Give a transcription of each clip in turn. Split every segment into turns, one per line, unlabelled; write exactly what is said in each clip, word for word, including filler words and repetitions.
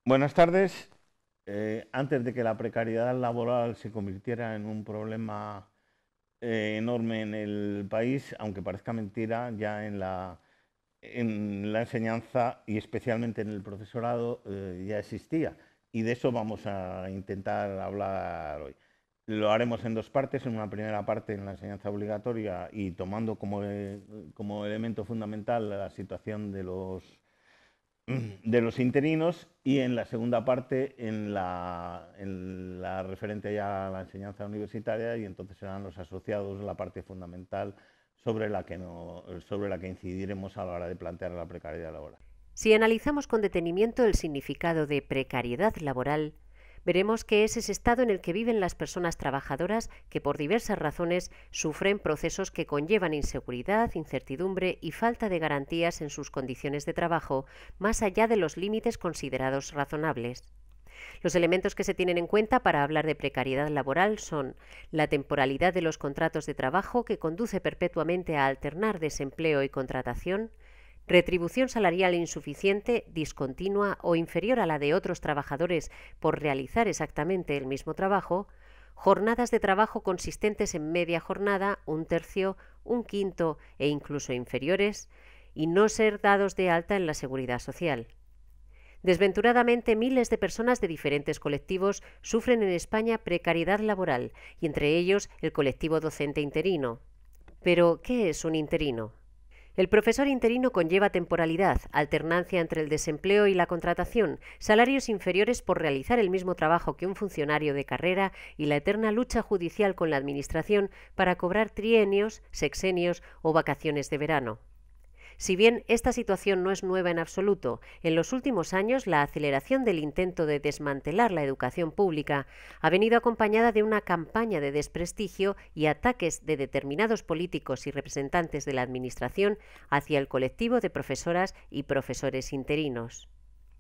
Buenas tardes. Eh, antes de que la precariedad laboral se convirtiera en un problema eh, enorme en el país, aunque parezca mentira, ya en la, en la enseñanza y especialmente en el profesorado eh, ya existía. Y de eso vamos a intentar hablar hoy. Lo haremos en dos partes. En una primera parte en la enseñanza obligatoria y tomando como, eh, como elemento fundamental la situación de los de los interinos, y en la segunda parte en la, en la referente ya a la enseñanza universitaria, y entonces serán los asociados la parte fundamental sobre la que, no, sobre la que incidiremos a la hora de plantear la precariedad laboral.
Si analizamos con detenimiento el significado de precariedad laboral, veremos que es ese estado en el que viven las personas trabajadoras que por diversas razones sufren procesos que conllevan inseguridad, incertidumbre y falta de garantías en sus condiciones de trabajo, más allá de los límites considerados razonables. Los elementos que se tienen en cuenta para hablar de precariedad laboral son la temporalidad de los contratos de trabajo, que conduce perpetuamente a alternar desempleo y contratación, retribución salarial insuficiente, discontinua o inferior a la de otros trabajadores por realizar exactamente el mismo trabajo, jornadas de trabajo consistentes en media jornada, un tercio, un quinto e incluso inferiores, y no ser dados de alta en la seguridad social. Desventuradamente, miles de personas de diferentes colectivos sufren en España precariedad laboral, y entre ellos el colectivo docente interino. Pero, ¿qué es un interino? El profesor interino conlleva temporalidad, alternancia entre el desempleo y la contratación, salarios inferiores por realizar el mismo trabajo que un funcionario de carrera y la eterna lucha judicial con la Administración para cobrar trienios, sexenios o vacaciones de verano. Si bien esta situación no es nueva en absoluto, en los últimos años la aceleración del intento de desmantelar la educación pública ha venido acompañada de una campaña de desprestigio y ataques de determinados políticos y representantes de la Administración hacia el colectivo de profesoras y profesores interinos.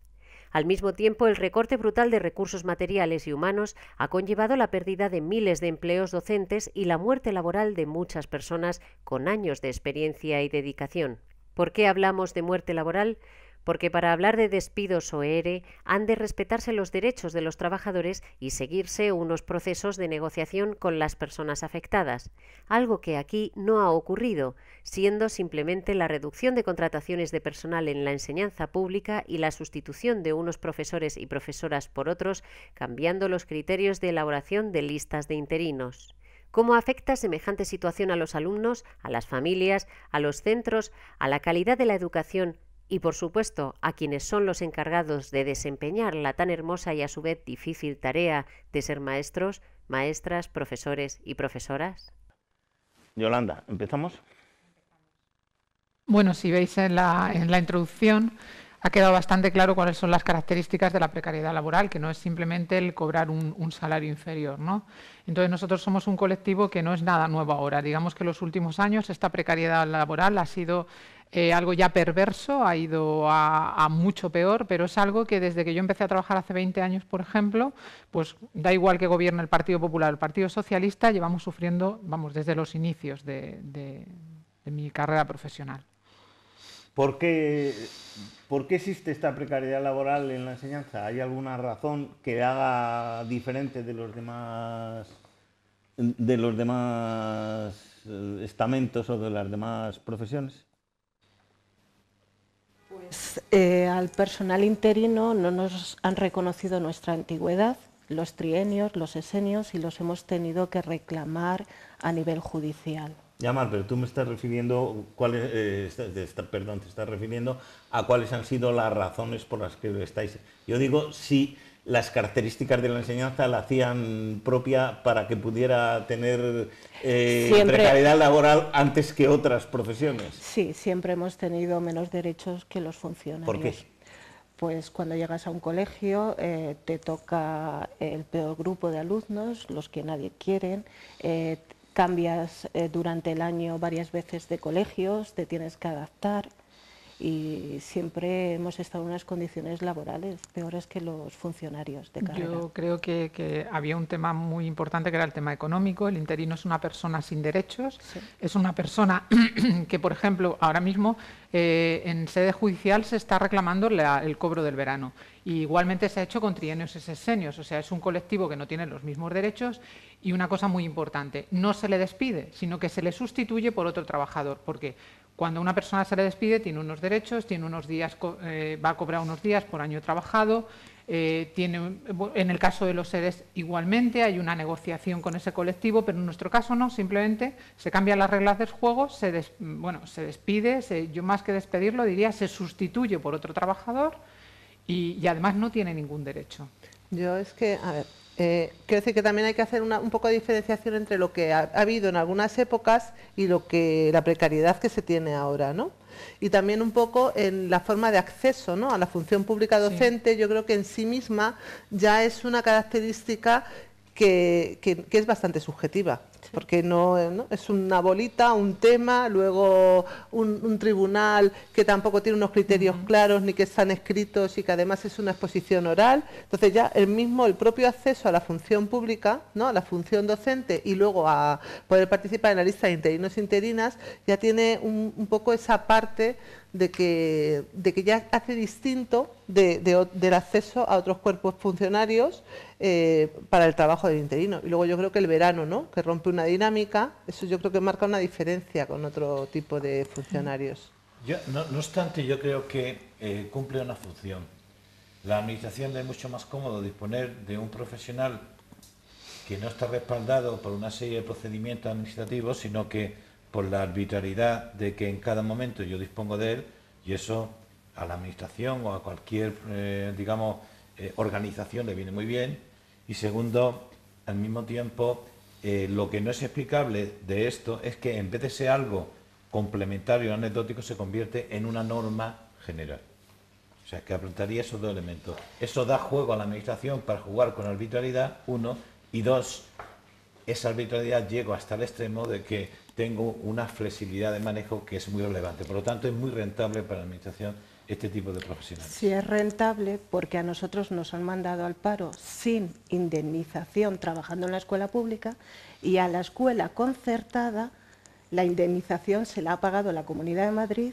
Al mismo tiempo, el recorte brutal de recursos materiales y humanos ha conllevado la pérdida de miles de empleos docentes y la muerte laboral de muchas personas con años de experiencia y dedicación. ¿Por qué hablamos de muerte laboral? Porque para hablar de despidos o E R E han de respetarse los derechos de los trabajadores y seguirse unos procesos de negociación con las personas afectadas, algo que aquí no ha ocurrido, siendo simplemente la reducción de contrataciones de personal en la enseñanza pública y la sustitución de unos profesores y profesoras por otros, cambiando los criterios de elaboración de listas de interinos. ¿Cómo afecta semejante situación a los alumnos, a las familias, a los centros, a la calidad de la educación y, por supuesto, a quienes son los encargados de desempeñar la tan hermosa y a su vez difícil tarea de ser maestros, maestras, profesores y profesoras?
Yolanda, ¿empezamos?
Bueno, si veis en la, en la introducción, ha quedado bastante claro cuáles son las características de la precariedad laboral, que no es simplemente el cobrar un, un salario inferior, ¿no? Entonces, nosotros somos un colectivo que no es nada nuevo ahora. Digamos que en los últimos años esta precariedad laboral ha sido eh, algo ya perverso, ha ido a, a mucho peor, pero es algo que desde que yo empecé a trabajar hace veinte años, por ejemplo, pues da igual que gobierne el Partido Popular o el Partido Socialista, llevamos sufriendo, vamos, desde los inicios de, de, de mi carrera profesional.
¿Por qué, ¿Por qué existe esta precariedad laboral en la enseñanza? ¿Hay alguna razón que haga diferente de los demás, de los demás estamentos o de las demás profesiones?
Pues eh, al personal interino no nos han reconocido nuestra antigüedad, los trienios, los sexenios, y los hemos tenido que reclamar a nivel judicial.
Llamar, pero tú me estás refiriendo, cuáles, eh, está, está, perdón, te estás refiriendo a cuáles han sido las razones por las que lo estáis. Yo digo si las características de la enseñanza la hacían propia para que pudiera tener eh, precariedad laboral antes que otras profesiones.
Sí, siempre hemos tenido menos derechos que los funcionarios.
¿Por qué?
Pues cuando llegas a un colegio eh, te toca el peor grupo de alumnos, los que nadie quiere. Eh, cambias eh, durante el año varias veces de colegios, te tienes que adaptar y siempre hemos estado en unas condiciones laborales peores que los funcionarios de carrera.
Yo creo que, que había un tema muy importante que era el tema económico. El interino es una persona sin derechos, sí. Es una persona que, por ejemplo, ahora mismo eh, en sede judicial se está reclamando la, el cobro del verano. Y igualmente se ha hecho con trienios y sexenios, o sea, es un colectivo que no tiene los mismos derechos. Y una cosa muy importante, no se le despide, sino que se le sustituye por otro trabajador. ¿Por qué? Cuando una persona se le despide tiene unos derechos, tiene unos días, eh, va a cobrar unos días por año trabajado, eh, tiene, en el caso de los seres igualmente hay una negociación con ese colectivo, pero en nuestro caso no, simplemente se cambian las reglas del juego, se, des, bueno, se despide, se, yo más que despedirlo diría se sustituye por otro trabajador y, y además no tiene ningún derecho.
Yo es que, a ver, Eh, quiero decir que también hay que hacer una, un poco de diferenciación entre lo que ha, ha habido en algunas épocas y lo que la precariedad que se tiene ahora, ¿no? Y también un poco en la forma de acceso, ¿no?, a la función pública docente. Sí. Yo creo que en sí misma ya es una característica que, que, que es bastante subjetiva. Porque no, no es una bolita, un tema, luego un, un tribunal que tampoco tiene unos criterios uh-huh. claros ni que están escritos y que además es una exposición oral. Entonces ya el mismo, el propio acceso a la función pública, ¿no?, a la función docente y luego a poder participar en la lista de interinos e interinas, ya tiene un, un poco esa parte de que, de que ya hace distinto de, de, del acceso a otros cuerpos funcionarios eh, para el trabajo del interino. Y luego yo creo que el verano, ¿no?, que rompe una dinámica, eso yo creo que marca una diferencia con otro tipo de funcionarios.
Yo, no, no obstante, yo creo que eh, cumple una función. La administración es mucho más cómodo disponer de un profesional que no está respaldado por una serie de procedimientos administrativos, sino que por la arbitrariedad de que en cada momento yo dispongo de él, y eso a la administración o a cualquier, eh, digamos, eh, organización le viene muy bien. Y segundo, al mismo tiempo, eh, lo que no es explicable de esto es que en vez de ser algo complementario, anecdótico, se convierte en una norma general. O sea, que apuntaría esos dos elementos. Eso da juego a la administración para jugar con arbitrariedad, uno, y dos, esa arbitrariedad llega hasta el extremo de que tengo una flexibilidad de manejo que es muy relevante. Por lo tanto, es muy rentable para la administración este tipo de profesionales.
Sí, es rentable porque a nosotros nos han mandado al paro sin indemnización trabajando en la escuela pública, y a la escuela concertada la indemnización se la ha pagado la Comunidad de Madrid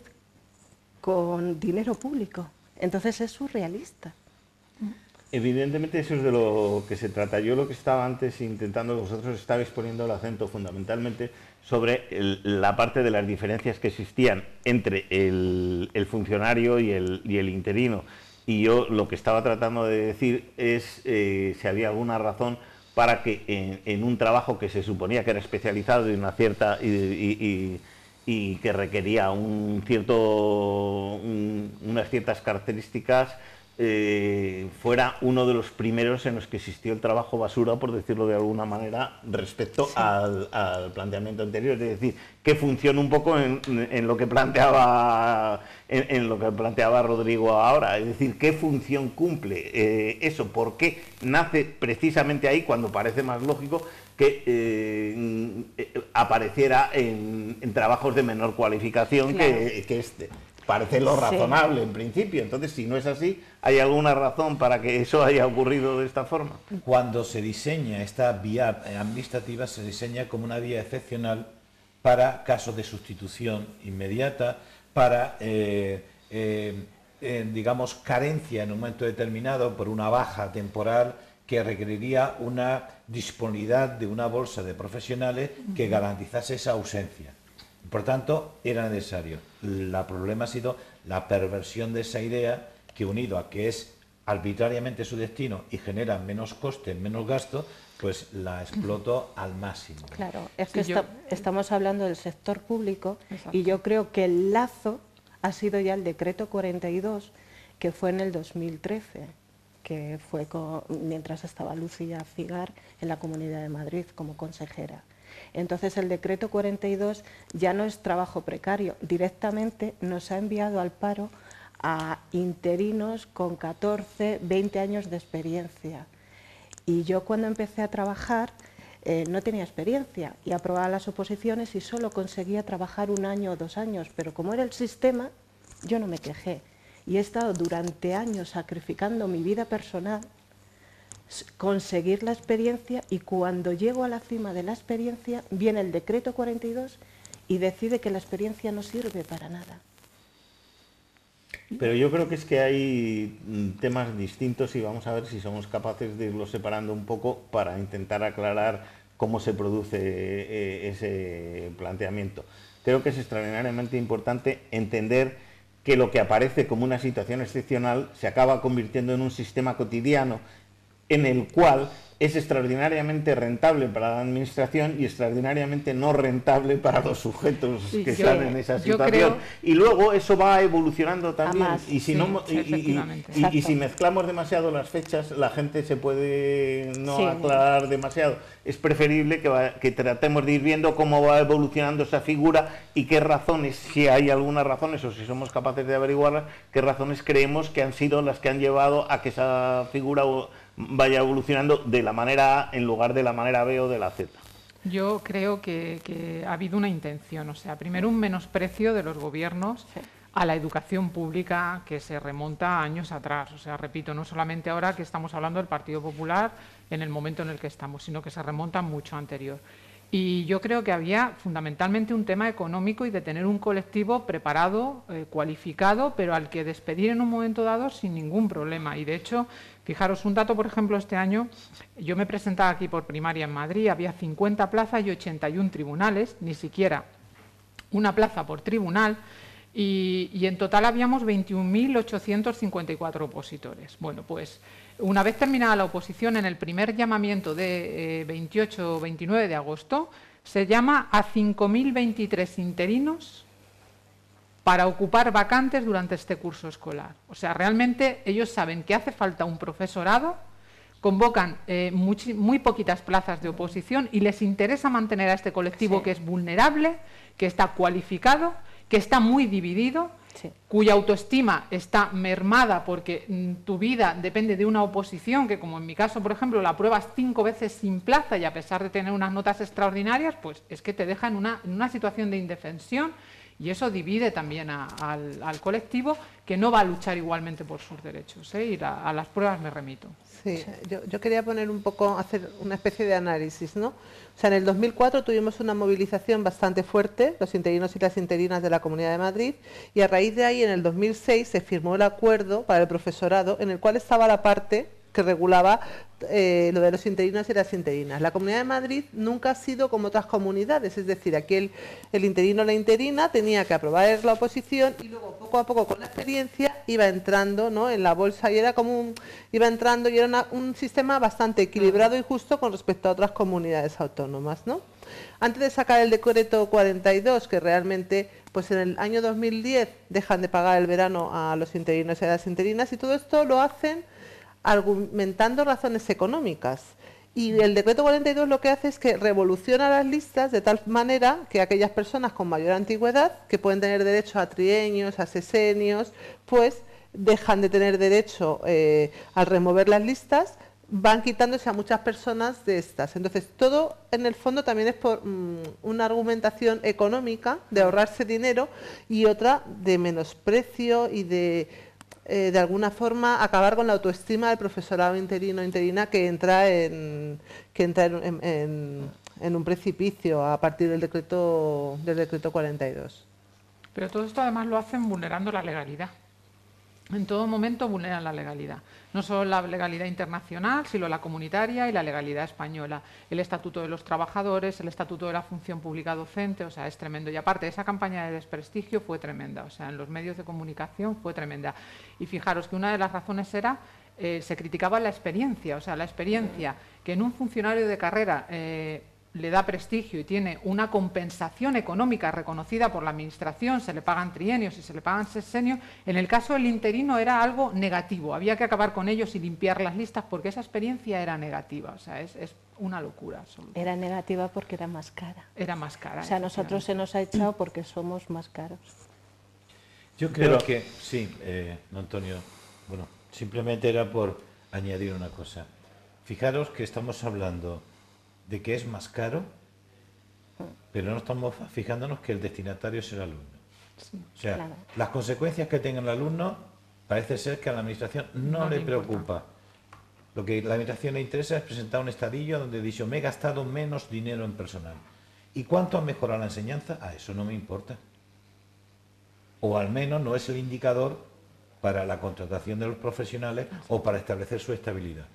con dinero público. Entonces es surrealista.
Evidentemente eso es de lo que se trata. Yo lo que estaba antes intentando, vosotros estabais poniendo el acento fundamentalmente sobre el, la parte de las diferencias que existían entre el, el funcionario y el, y el interino. Y yo lo que estaba tratando de decir es eh, si había alguna razón para que en, en un trabajo que se suponía que era especializado y una cierta y, y, y, y que requería un cierto, un, unas ciertas características, Eh, fuera uno de los primeros en los que existió el trabajo basura, por decirlo de alguna manera, respecto sí. al, al planteamiento anterior. Es decir, que funciona un poco en, en lo que planteaba en, en lo que planteaba Rodrigo ahora. Es decir, ¿qué función cumple eh, eso? ¿Por qué nace precisamente ahí cuando parece más lógico que eh, apareciera en, en trabajos de menor cualificación claro. que, que este? Parece lo razonable sí. en principio. Entonces, si no es así, ¿hay alguna razón para que eso haya ocurrido de esta forma?
Cuando se diseña esta vía administrativa, se diseña como una vía excepcional para casos de sustitución inmediata, para, eh, eh, eh, digamos, carencia en un momento determinado por una baja temporal que requeriría una disponibilidad de una bolsa de profesionales que garantizase esa ausencia. Por tanto, era necesario. El problema ha sido la perversión de esa idea, que unido a que es arbitrariamente su destino y genera menos coste, menos gasto, pues la explotó al máximo.
Claro, es que sí, está, yo... estamos hablando del sector público. Exacto. Y yo creo que el lazo ha sido ya el decreto cuarenta y dos, que fue en el dos mil trece, que fue con, mientras estaba Lucía Figar en la Comunidad de Madrid como consejera. Entonces el decreto cuarenta y dos ya no es trabajo precario, directamente nos ha enviado al paro a interinos con catorce, veinte años de experiencia. Y yo cuando empecé a trabajar eh, no tenía experiencia y aprobaba las oposiciones y solo conseguía trabajar un año o dos años, pero como era el sistema, yo no me quejé. Y he estado durante años sacrificando mi vida personal, conseguir la experiencia, y cuando llego a la cima de la experiencia, viene el decreto cuarenta y dos y decide que la experiencia no sirve para nada.
Pero yo creo que es que hay temas distintos y vamos a ver si somos capaces de irlos separando un poco para intentar aclarar cómo se produce eh, ese planteamiento. Creo que es extraordinariamente importante entender que lo que aparece como una situación excepcional se acaba convirtiendo en un sistema cotidiano en el cual es extraordinariamente rentable para la administración y extraordinariamente no rentable para los sujetos sí, que yo, están en esa situación. Creo... Y luego eso va evolucionando también. Más, y, si sí, no, y, y, y, y si mezclamos demasiado las fechas, la gente se puede no sí. aclarar demasiado. Es preferible que, va, que tratemos de ir viendo cómo va evolucionando esa figura y qué razones, si hay algunas razones o si somos capaces de averiguarlas, qué razones creemos que han sido las que han llevado a que esa figura vaya evolucionando de la manera A en lugar de la manera B o de la Z.
Yo creo que, que ha habido una intención, o sea, primero un menosprecio de los gobiernos sí. a la educación pública que se remonta a años atrás. O sea, repito, no solamente ahora que estamos hablando del Partido Popular en el momento en el que estamos, sino que se remonta mucho anterior. Y yo creo que había fundamentalmente un tema económico y de tener un colectivo preparado, eh, cualificado, pero al que despedir en un momento dado sin ningún problema. Y de hecho, fijaros, un dato, por ejemplo, este año, yo me presentaba aquí por primaria en Madrid, había cincuenta plazas y ochenta y uno tribunales, ni siquiera una plaza por tribunal, y, y en total habíamos veintiún mil ochocientos cincuenta y cuatro opositores. Bueno, pues una vez terminada la oposición, en el primer llamamiento de eh, veintiocho o veintinueve de agosto, se llama a cinco mil veintitrés interinos para ocupar vacantes durante este curso escolar. O sea, realmente ellos saben que hace falta un profesorado, convocan eh, muy, muy poquitas plazas de oposición y les interesa mantener a este colectivo sí. que es vulnerable, que está cualificado, que está muy dividido, sí. cuya autoestima está mermada porque mm, tu vida depende de una oposición que, como en mi caso, por ejemplo, la pruebas cinco veces sin plaza y a pesar de tener unas notas extraordinarias, pues es que te deja en una, en una situación de indefensión. Y eso divide también a, al, al colectivo que no va a luchar igualmente por sus derechos, ¿eh? Y la, a las pruebas me remito.
Sí, yo, yo quería poner un poco, hacer una especie de análisis, ¿no? O sea, en el dos mil cuatro tuvimos una movilización bastante fuerte, los interinos y las interinas de la Comunidad de Madrid, y a raíz de ahí, en el dos mil seis, se firmó el acuerdo para el profesorado, en el cual estaba la parte que regulaba eh, lo de los interinos y las interinas. La Comunidad de Madrid nunca ha sido como otras comunidades, es decir, aquí el, el interino o la interina tenía que aprobar la oposición y luego poco a poco con la experiencia iba entrando, ¿no?, en la bolsa y era como un, iba entrando y era una, un sistema bastante equilibrado y justo con respecto a otras comunidades autónomas, ¿no? Antes de sacar el decreto cuarenta y dos, que realmente pues en el año dos mil diez dejan de pagar el verano a los interinos y a las interinas, y todo esto lo hacen argumentando razones económicas. Y el decreto cuarenta y dos lo que hace es que revoluciona las listas de tal manera que aquellas personas con mayor antigüedad, que pueden tener derecho a trienios, a sesenios, pues dejan de tener derecho eh, al remover las listas, van quitándose a muchas personas de estas. Entonces, todo en el fondo también es por mmm, una argumentación económica de ahorrarse dinero y otra de menosprecio y de... Eh, de alguna forma acabar con la autoestima del profesorado interino o interina que entra en que entra en, en, en un precipicio a partir del decreto del decreto cuarenta y dos.
Pero todo esto además lo hacen vulnerando la legalidad. En todo momento vulneran la legalidad. No solo la legalidad internacional, sino la comunitaria y la legalidad española. El Estatuto de los Trabajadores, el Estatuto de la Función Pública Docente, o sea, es tremendo. Y aparte, esa campaña de desprestigio fue tremenda, o sea, en los medios de comunicación fue tremenda. Y fijaros que una de las razones era, eh, se criticaba la experiencia, o sea, la experiencia que en un funcionario de carrera eh, le da prestigio y tiene una compensación económica reconocida por la Administración, se le pagan trienios y se le pagan sesenios. En el caso del interino era algo negativo, había que acabar con ellos y limpiar las listas porque esa experiencia era negativa, o sea, es, es una locura absoluta.
Era negativa porque era más cara.
Era más cara.
O sea, a nosotros se nos ha echado porque somos más caros.
Yo creo Pero, que, sí, eh, Antonio, bueno, simplemente era por añadir una cosa. Fijaros que estamos hablando de que es más caro, pero no estamos fijándonos que el destinatario es el alumno. Sí. O sea,
claro.
Las consecuencias que tenga el alumno parece ser que a la administración no, no le, le preocupa. Lo que a la administración le interesa es presentar un estadillo donde dice, me he gastado menos dinero en personal. ¿Y cuánto ha mejorado la enseñanza? A eso no me importa. O al menos no es el indicador para la contratación de los profesionales o para establecer su estabilidad.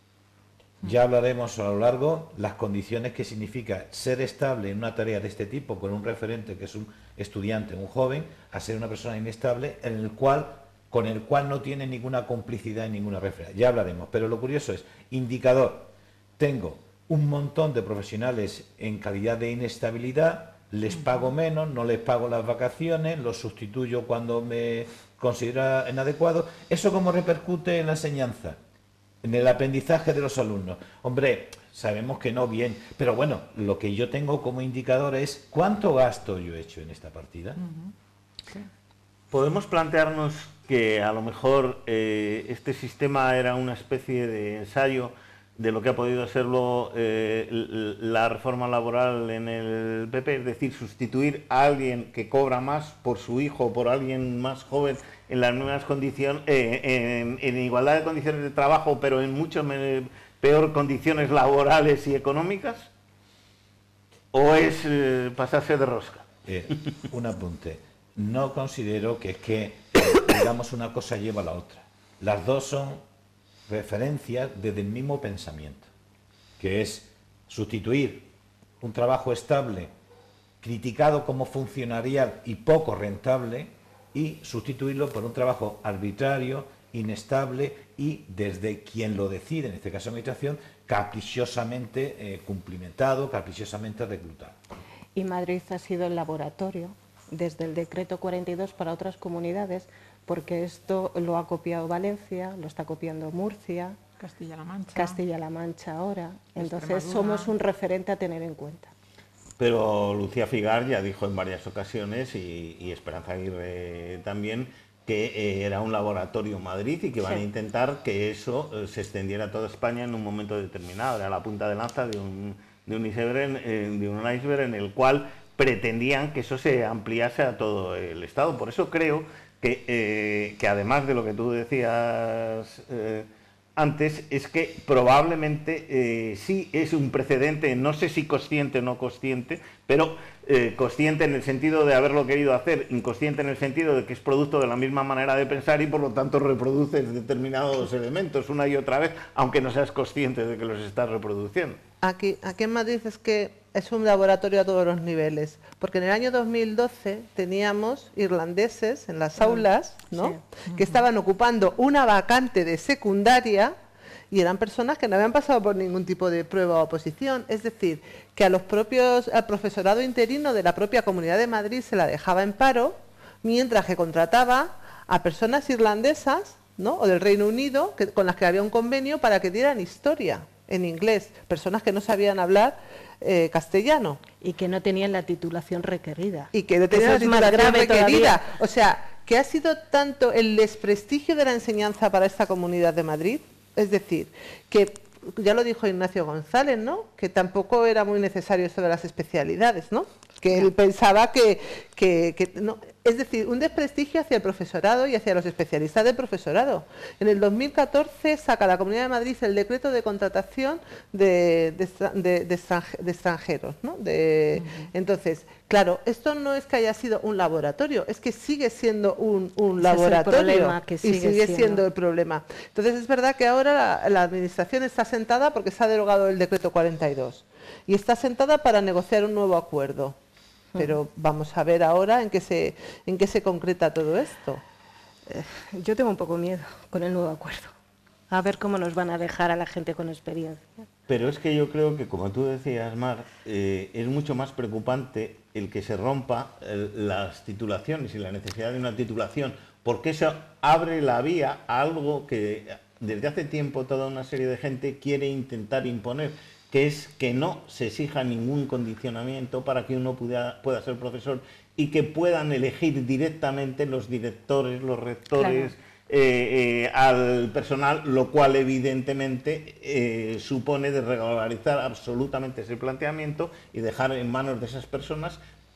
Ya hablaremos a lo largo las condiciones que significa ser estable en una tarea de este tipo con un referente que es un estudiante, un joven, a ser una persona inestable en el cual, con el cual no tiene ninguna complicidad y ninguna referencia. Ya hablaremos, pero lo curioso es, indicador, tengo un montón de profesionales en calidad de inestabilidad, les pago menos, no les pago las vacaciones, los sustituyo cuando me considera inadecuado. ¿Eso cómo repercute en la enseñanza? En el aprendizaje de los alumnos. Hombre, sabemos que no bien, pero bueno, lo que yo tengo como indicador es cuánto gasto yo he hecho en esta partida.
Uh-huh. Sí.
Podemos plantearnos que a lo mejor eh, este sistema era una especie de ensayo de lo que ha podido serlo eh, la reforma laboral en el P P, es decir, sustituir a alguien que cobra más por su hijo o por alguien más joven en las mismas condiciones, eh, en, en igualdad de condiciones de trabajo, pero en mucho me, peor condiciones laborales y económicas, o es eh, pasarse de rosca.
Eh, un apunte. No considero que es que, digamos, una cosa lleva a la otra. Las dos son referencias desde el mismo pensamiento, que es sustituir un trabajo estable, criticado como funcionarial y poco rentable, y sustituirlo por un trabajo arbitrario, inestable y desde quien lo decide, en este caso administración, caprichosamente eh, cumplimentado, caprichosamente reclutado.
Y Madrid ha sido el laboratorio desde el decreto cuarenta y dos para otras comunidades, porque esto lo ha copiado Valencia, lo está copiando Murcia,
Castilla-La Mancha,
Castilla-La Mancha ahora. Entonces somos un referente a tener en cuenta.
Pero Lucía Figar ya dijo en varias ocasiones, y, y Esperanza Aguirre también, que eh, era un laboratorio Madrid y que van sí. a intentar que eso eh, se extendiera a toda España en un momento determinado. Era la punta de lanza de un, de un iceberg, eh, de un iceberg en el cual pretendían que eso se ampliase a todo el Estado. Por eso creo que, eh, que además de lo que tú decías eh, antes, es que probablemente eh, sí es un precedente, no sé si consciente o no consciente, pero eh, consciente en el sentido de haberlo querido hacer, inconsciente en el sentido de que es producto de la misma manera de pensar y por lo tanto reproduces determinados elementos una y otra vez, aunque no seas consciente de que los estás reproduciendo.
Aquí, aquí en Madrid es que es un laboratorio a todos los niveles, porque en el año dos mil doce teníamos irlandeses en las aulas, ¿no? Sí. que estaban ocupando una vacante de secundaria y eran personas que no habían pasado por ningún tipo de prueba o oposición, es decir, que a los propios, al profesorado interino de la propia Comunidad de Madrid se la dejaba en paro, mientras que contrataba a personas irlandesas, ¿no? o del Reino Unido, que, con las que había un convenio para que dieran historia en inglés, personas que no sabían hablar eh, castellano.
Y que no tenían la titulación requerida.
Y que no tenían la titulación requerida. O sea, que ha sido tanto el desprestigio de la enseñanza para esta Comunidad de Madrid, es decir, que ya lo dijo Ignacio González, ¿no? Que tampoco era muy necesario eso de las especialidades, ¿no? Que él pensaba que, que, que no, es decir, un desprestigio hacia el profesorado y hacia los especialistas del profesorado. En el dos mil catorce saca la Comunidad de Madrid el decreto de contratación de, de, de, de, extranje, de extranjeros, ¿no? De, uh-huh. Entonces, claro, esto no es que haya sido un laboratorio, es que sigue siendo un, un laboratorio
que sigue
y sigue siendo. siendo el problema. Entonces, es verdad que ahora la, la Administración está sentada porque se ha derogado el decreto cuarenta y dos y está sentada para negociar un nuevo acuerdo. Pero vamos a ver ahora en qué se en qué se concreta todo esto.
Eh, yo tengo un poco miedo con el nuevo acuerdo. A ver cómo nos van a dejar a la gente con experiencia.
Pero es que yo creo que, como tú decías, Mar, eh, es mucho más preocupante el que se rompa el, las titulaciones y la necesidad de una titulación, porque eso abre la vía a algo que desde hace tiempo toda una serie de gente quiere intentar imponer, que es que no se exija ningún condicionamiento para que uno pueda, pueda ser profesor y que puedan elegir directamente los directores, los rectores, claro. eh, eh, al personal, lo cual evidentemente eh, supone de regularizar absolutamente ese planteamiento y dejar en manos de esas personas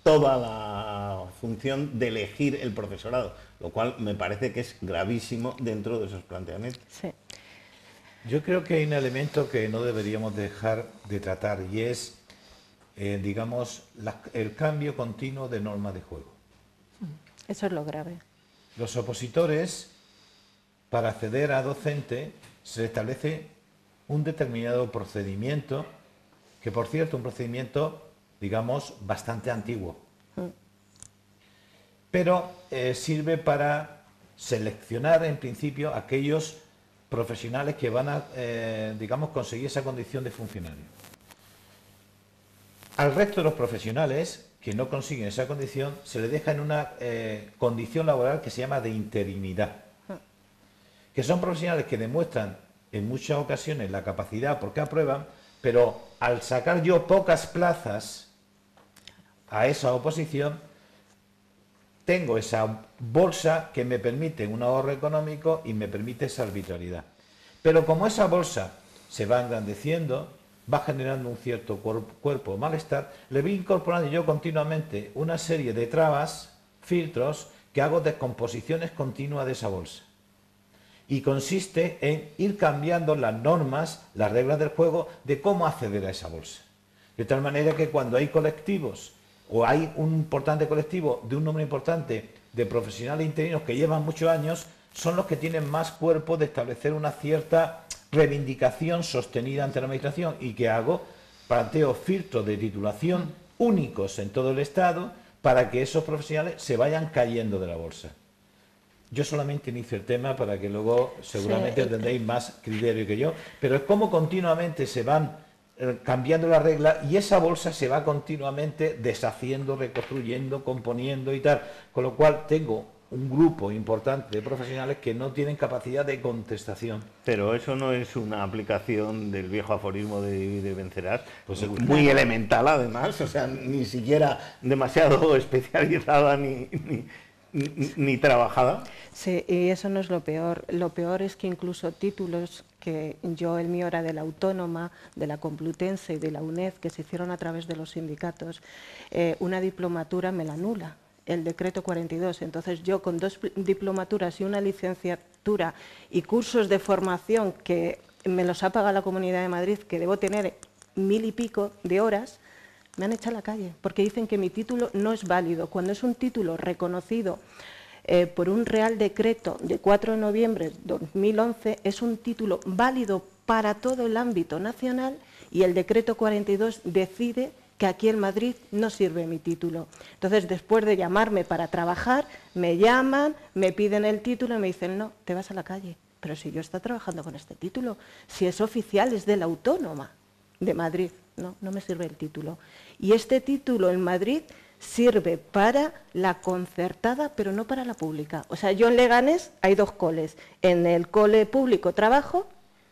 toda la función de elegir el profesorado, lo cual me parece que es gravísimo dentro de esos planteamientos.
Sí.
Yo creo que hay un elemento que no deberíamos dejar de tratar y es, eh, digamos, la, el cambio continuo de normas de juego.
Eso es lo grave.
Los opositores, para acceder a docente, se establece un determinado procedimiento, que por cierto, un procedimiento, digamos, bastante antiguo, pero eh, sirve para seleccionar en principio aquellos profesionales que van a, eh, digamos, conseguir esa condición de funcionario. Al resto de los profesionales que no consiguen esa condición, se les deja en una eh, condición laboral que se llama de interinidad, que son profesionales que demuestran en muchas ocasiones la capacidad porque aprueban, pero al sacar yo pocas plazas a esa oposición, tengo esa bolsa que me permite un ahorro económico y me permite esa arbitrariedad. Pero como esa bolsa se va engrandeciendo, va generando un cierto cuerpo malestar, le voy incorporando yo continuamente una serie de trabas, filtros, que hago descomposiciones continuas de esa bolsa. Y consiste en ir cambiando las normas, las reglas del juego, de cómo acceder a esa bolsa. De tal manera que cuando hay colectivos, o hay un importante colectivo de un número importante de profesionales interinos que llevan muchos años, son los que tienen más cuerpo de establecer una cierta reivindicación sostenida ante la administración. ¿Y qué hago? Planteo filtros de titulación únicos en todo el Estado para que esos profesionales se vayan cayendo de la bolsa. Yo solamente inicio el tema para que luego seguramente sí, tendréis más criterio que yo, pero es como continuamente se van eh, cambiando las reglas y esa bolsa se va continuamente deshaciendo, reconstruyendo, componiendo y tal, con lo cual tengo un grupo importante de profesionales que no tienen capacidad de contestación.
Pero eso no es una aplicación del viejo aforismo de divide y vencerás,
pues
muy claro. Elemental además, o sea, ni siquiera demasiado especializada ni, ni, ni, ni trabajada.
Sí, y eso no es lo peor. Lo peor es que incluso títulos que yo, el mío era de la Autónoma, de la Complutense y de la UNED, que se hicieron a través de los sindicatos, eh, una diplomatura me la anula. El decreto cuarenta y dos. Entonces yo con dos diplomaturas y una licenciatura y cursos de formación que me los ha pagado la Comunidad de Madrid, que debo tener mil y pico de horas, me han echado a la calle porque dicen que mi título no es válido. Cuando es un título reconocido eh, por un Real Decreto de cuatro de noviembre de dos mil once, es un título válido para todo el ámbito nacional y el decreto cuarenta y dos decide que aquí en Madrid no sirve mi título. Entonces, después de llamarme para trabajar, me llaman, me piden el título y me dicen, no, te vas a la calle. Pero si yo estoy trabajando con este título, si es oficial, es de la Autónoma de Madrid, no, no me sirve el título. Y este título en Madrid sirve para la concertada, pero no para la pública. O sea, yo en Leganés hay dos coles. En el cole público trabajo,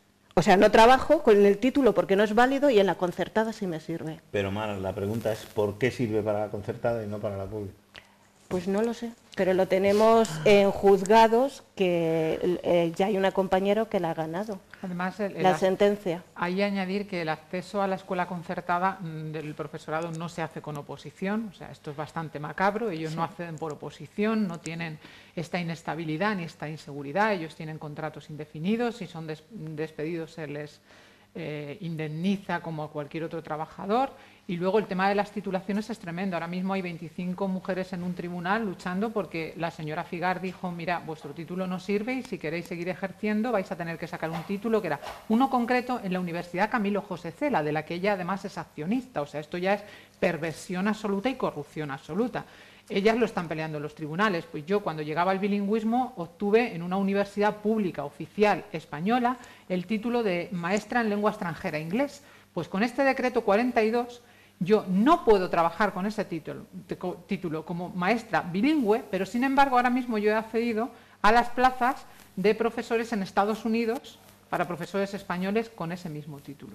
o sea, no trabajo con el título porque no es válido y en la concertada sí me sirve.
Pero, Mara, la pregunta es ¿por qué sirve para la concertada y no para la pública?
Pues no lo sé, pero lo tenemos en juzgados que eh, ya hay una compañera que la ha ganado.
Además, el, el
la sentencia.
Hay añadir que el acceso a la escuela concertada mmm, del profesorado no se hace con oposición, o sea, esto es bastante macabro, ellos sí. no acceden por oposición, no tienen esta inestabilidad ni esta inseguridad, ellos tienen contratos indefinidos, si son des despedidos se les eh, indemniza como a cualquier otro trabajador. Y luego el tema de las titulaciones es tremendo. Ahora mismo hay veinticinco mujeres en un tribunal luchando porque la señora Figar dijo, mira, vuestro título no sirve y si queréis seguir ejerciendo vais a tener que sacar un título que era uno concreto en la Universidad Camilo José Cela, de la que ella además es accionista. O sea, esto ya es perversión absoluta y corrupción absoluta. Ellas lo están peleando en los tribunales. Pues yo, cuando llegaba al bilingüismo, obtuve en una universidad pública oficial española el título de maestra en lengua extranjera inglés. Pues con este decreto cuarenta y dos... yo no puedo trabajar con ese título, título como maestra bilingüe, pero sin embargo ahora mismo yo he accedido a las plazas de profesores en Estados Unidos para profesores españoles con ese mismo título.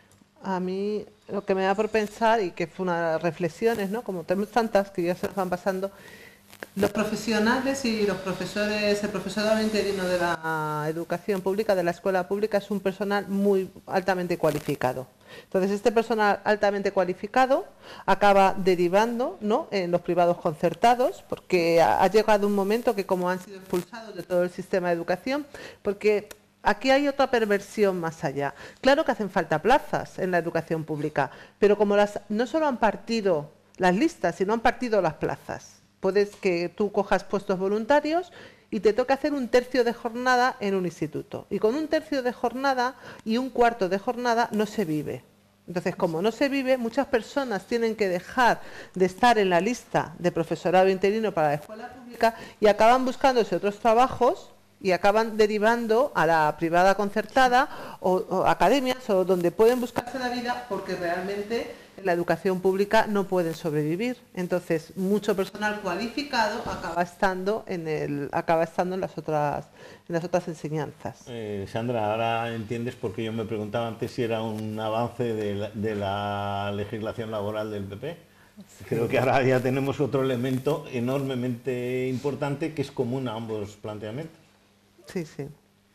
A mí lo que me da por pensar, y que fue una reflexiones, ¿no? Como tenemos tantas que ya se nos van pasando, los profesionales y los profesores, el profesorado interino de la educación pública, de la escuela pública, es un personal muy altamente cualificado. Entonces, este personal altamente cualificado acaba derivando, ¿no?, en los privados concertados, porque ha, ha llegado un momento que, como han sido expulsados de todo el sistema de educación, porque aquí hay otra perversión más allá. Claro que hacen falta plazas en la educación pública, pero como las no solo han partido las listas, sino han partido las plazas. Puedes que tú cojas puestos voluntarios y te toca hacer un tercio de jornada en un instituto. Y con un tercio de jornada y un cuarto de jornada no se vive. Entonces, como no se vive, muchas personas tienen que dejar de estar en la lista de profesorado interino para la escuela pública y acaban buscándose otros trabajos y acaban derivando a la privada concertada o, o academias o donde pueden buscarse la vida, porque realmente en la educación pública no pueden sobrevivir. Entonces, mucho personal cualificado acaba estando en el acaba estando en las otras en las otras enseñanzas.
Eh, Sandra, ahora entiendes por qué yo me preguntaba antes si era un avance de la, de la legislación laboral del P P. Sí. Creo que ahora ya tenemos otro elemento enormemente importante que es común a ambos planteamientos.
Sí, sí.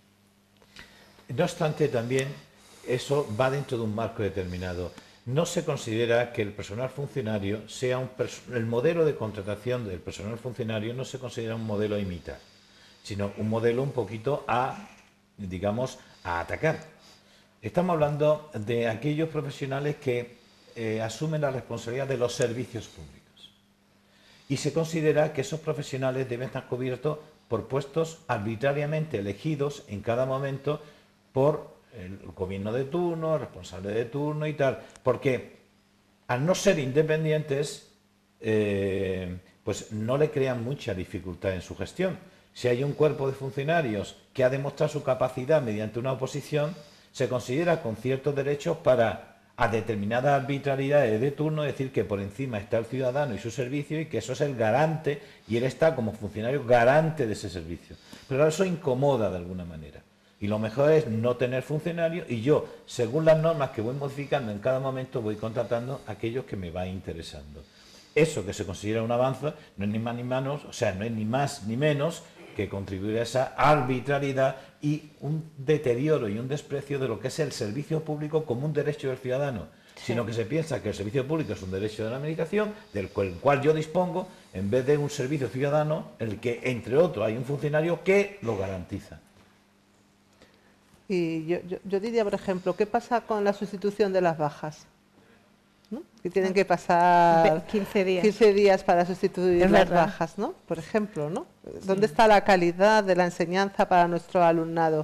No obstante, también eso va dentro de un marco determinado. No se considera que el personal funcionario sea un el modelo de contratación del personal funcionario no se considera un modelo a imitar, sino un modelo un poquito a, digamos, a atacar. Estamos hablando de aquellos profesionales que eh, asumen la responsabilidad de los servicios públicos y se considera que esos profesionales deben estar cubiertos por puestos arbitrariamente elegidos en cada momento por el gobierno de turno, el responsable de turno y tal, porque al no ser independientes, eh, pues no le crean mucha dificultad en su gestión. Si hay un cuerpo de funcionarios que ha demostrado su capacidad mediante una oposición, se considera con ciertos derechos para, a determinadas arbitrariedades de turno, decir que por encima está el ciudadano y su servicio y que eso es el garante y él está como funcionario garante de ese servicio. Pero eso incomoda de alguna manera. Y lo mejor es no tener funcionarios y yo, según las normas que voy modificando en cada momento, voy contratando a aquellos que me va interesando. Eso que se considera un avance no es ni más ni menos, o sea, no es ni más ni menos que contribuir a esa arbitrariedad y un deterioro y un desprecio de lo que es el servicio público como un derecho del ciudadano, sí. Sino que se piensa que el servicio público es un derecho de la administración del cual, cual yo dispongo, en vez de un servicio ciudadano en el que, entre otros, hay un funcionario que lo garantiza.
Y yo, yo, yo diría, por ejemplo, ¿qué pasa con la sustitución de las bajas? ¿No? Que tienen que pasar
quince días,
quince días para sustituir
es
las
verdad.
bajas, ¿no? Por ejemplo, ¿no? ¿Dónde sí. está la calidad de la enseñanza para nuestro alumnado?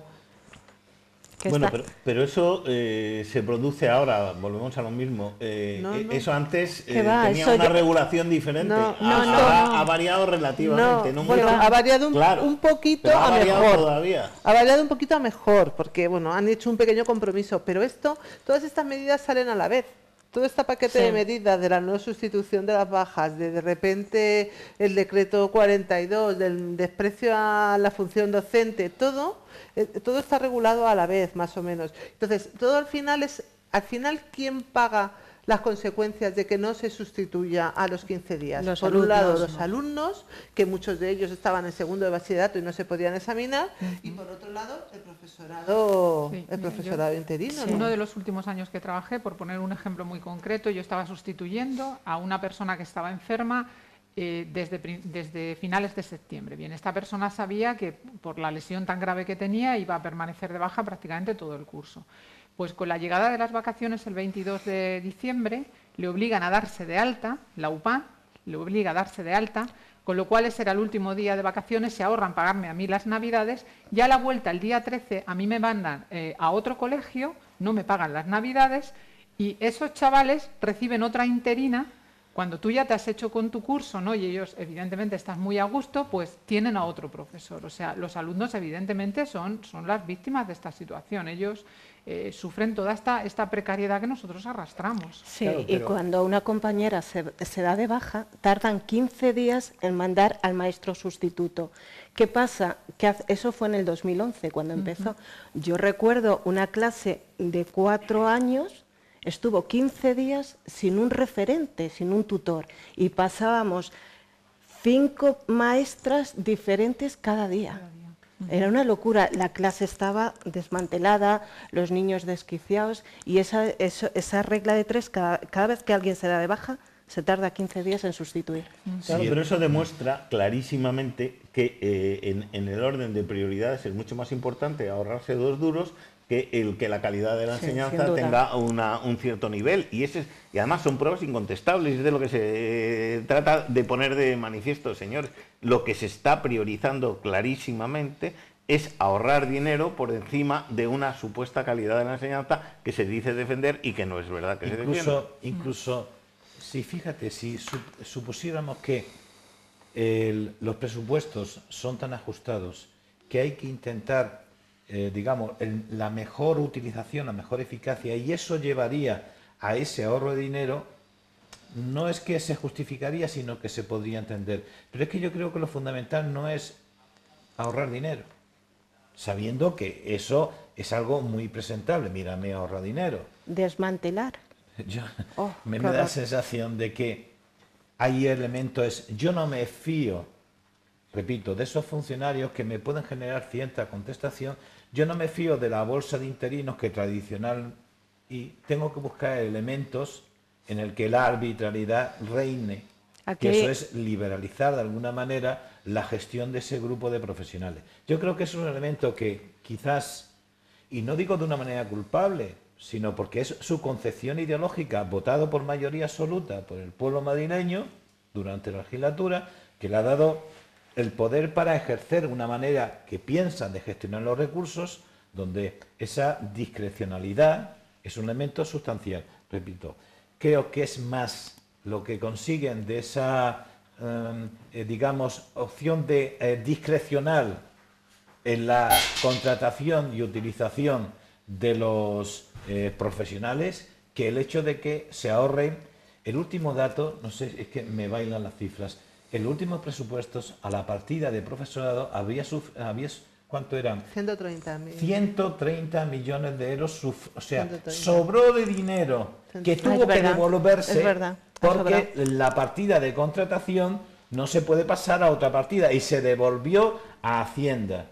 Bueno, pero, pero eso eh, se produce ahora, volvemos a lo mismo. Eh, no, no. Eso antes eh,
va,
tenía
eso
una
yo...
regulación diferente.
No, no,
ahora
no,
ha, ha variado relativamente.
No,
no
bueno,
mucho.
ha variado un,
claro,
un poquito
ha
a mejor.
Todavía.
Ha variado un poquito a mejor, porque bueno, han hecho un pequeño compromiso, pero esto, todas estas medidas salen a la vez. Todo este paquete sí. de medidas de la no sustitución de las bajas, de de repente el decreto cuarenta y dos, del desprecio a la función docente, todo, eh, todo está regulado a la vez, más o menos. Entonces, todo al final es, al final, ¿quién paga las consecuencias de que no se sustituya a los quince días?
Los
Por
alumnos,
un lado, los
no.
alumnos, que muchos de ellos estaban en segundo de bachillerato y no se podían examinar, uh-huh. y por otro lado, el profesorado, sí, el profesorado yo, interino.
Sí.
¿no?
Uno de los últimos años que trabajé, por poner un ejemplo muy concreto, yo estaba sustituyendo a una persona que estaba enferma eh, desde, desde finales de septiembre. Bien, esta persona sabía que por la lesión tan grave que tenía iba a permanecer de baja prácticamente todo el curso. Pues con la llegada de las vacaciones el veintidós de diciembre le obligan a darse de alta, la U P A le obliga a darse de alta, con lo cual ese era el último día de vacaciones, se ahorran pagarme a mí las navidades, ya a la vuelta el día trece a mí me mandan eh, a otro colegio, no me pagan las navidades y esos chavales reciben otra interina. Cuando tú ya te has hecho con tu curso, ¿no? Y ellos evidentemente están muy a gusto, pues tienen a otro profesor. O sea, los alumnos evidentemente son, son las víctimas de esta situación. Ellos eh, sufren toda esta, esta precariedad que nosotros arrastramos.
Sí,
claro, pero...
y cuando una compañera se, se da de baja, tardan quince días en mandar al maestro sustituto. ¿Qué pasa? Que hace, eso fue en el dos mil once, cuando empezó. Uh-huh. Yo recuerdo una clase de cuatro años... Estuvo quince días sin un referente, sin un tutor, y pasábamos cinco maestras diferentes cada día. Era una locura, la clase estaba desmantelada, los niños desquiciados y esa, eso, esa regla de tres, cada, cada vez que alguien se da de baja, se tarda quince días en sustituir.
Claro, pero eso demuestra clarísimamente que eh, en, en el orden de prioridades es mucho más importante ahorrarse dos duros que el que la calidad de la
Sí,
enseñanza
sin duda.
tenga una, un cierto nivel. Y, ese, y además son pruebas incontestables, es de lo que se eh, trata de poner de manifiesto, señores. Lo que se está priorizando clarísimamente es ahorrar dinero por encima de una supuesta calidad de la enseñanza que se dice defender y que no es verdad que se defiende.
Incluso, incluso si fíjate, si supusiéramos que el, los presupuestos son tan ajustados que hay que intentar Eh, digamos, el, la mejor utilización, la mejor eficacia, y eso llevaría a ese ahorro de dinero, no es que se justificaría, sino que se podría entender. Pero es que yo creo que lo fundamental no es ahorrar dinero, sabiendo que eso es algo muy presentable. Mira, me ahorra dinero.
Desmantelar.
Yo,
Oh,
me,
qué
me da la
horror.
sensación de que hay elementos, yo no me fío, repito, de esos funcionarios que me pueden generar cierta contestación. Yo no me fío de la bolsa de interinos que tradicional, y tengo que buscar elementos en el que la arbitrariedad reine.
Aquí-
Que eso es liberalizar de alguna manera la gestión de ese grupo de profesionales. Yo creo que es un elemento que quizás, y no digo de una manera culpable, sino porque es su concepción ideológica, votado por mayoría absoluta por el pueblo madrileño durante la legislatura, que le ha dado el poder para ejercer una manera que piensan de gestionar los recursos, donde esa discrecionalidad es un elemento sustancial. Repito, creo que es más lo que consiguen de esa, eh, eh, digamos, opción de eh, discrecional en la contratación y utilización de los eh, profesionales, que el hecho de que se ahorren. El último dato, no sé, es que me bailan las cifras. En los últimos presupuestos, a la partida de profesorado, había, había ¿cuánto eran?
ciento treinta mil.
ciento treinta millones de euros, o sea,
ciento treinta.
sobró de dinero que
Es
tuvo que
verdad,
devolverse
es verdad, ha
porque la partida de contratación no se puede pasar a otra partida y se devolvió a Hacienda.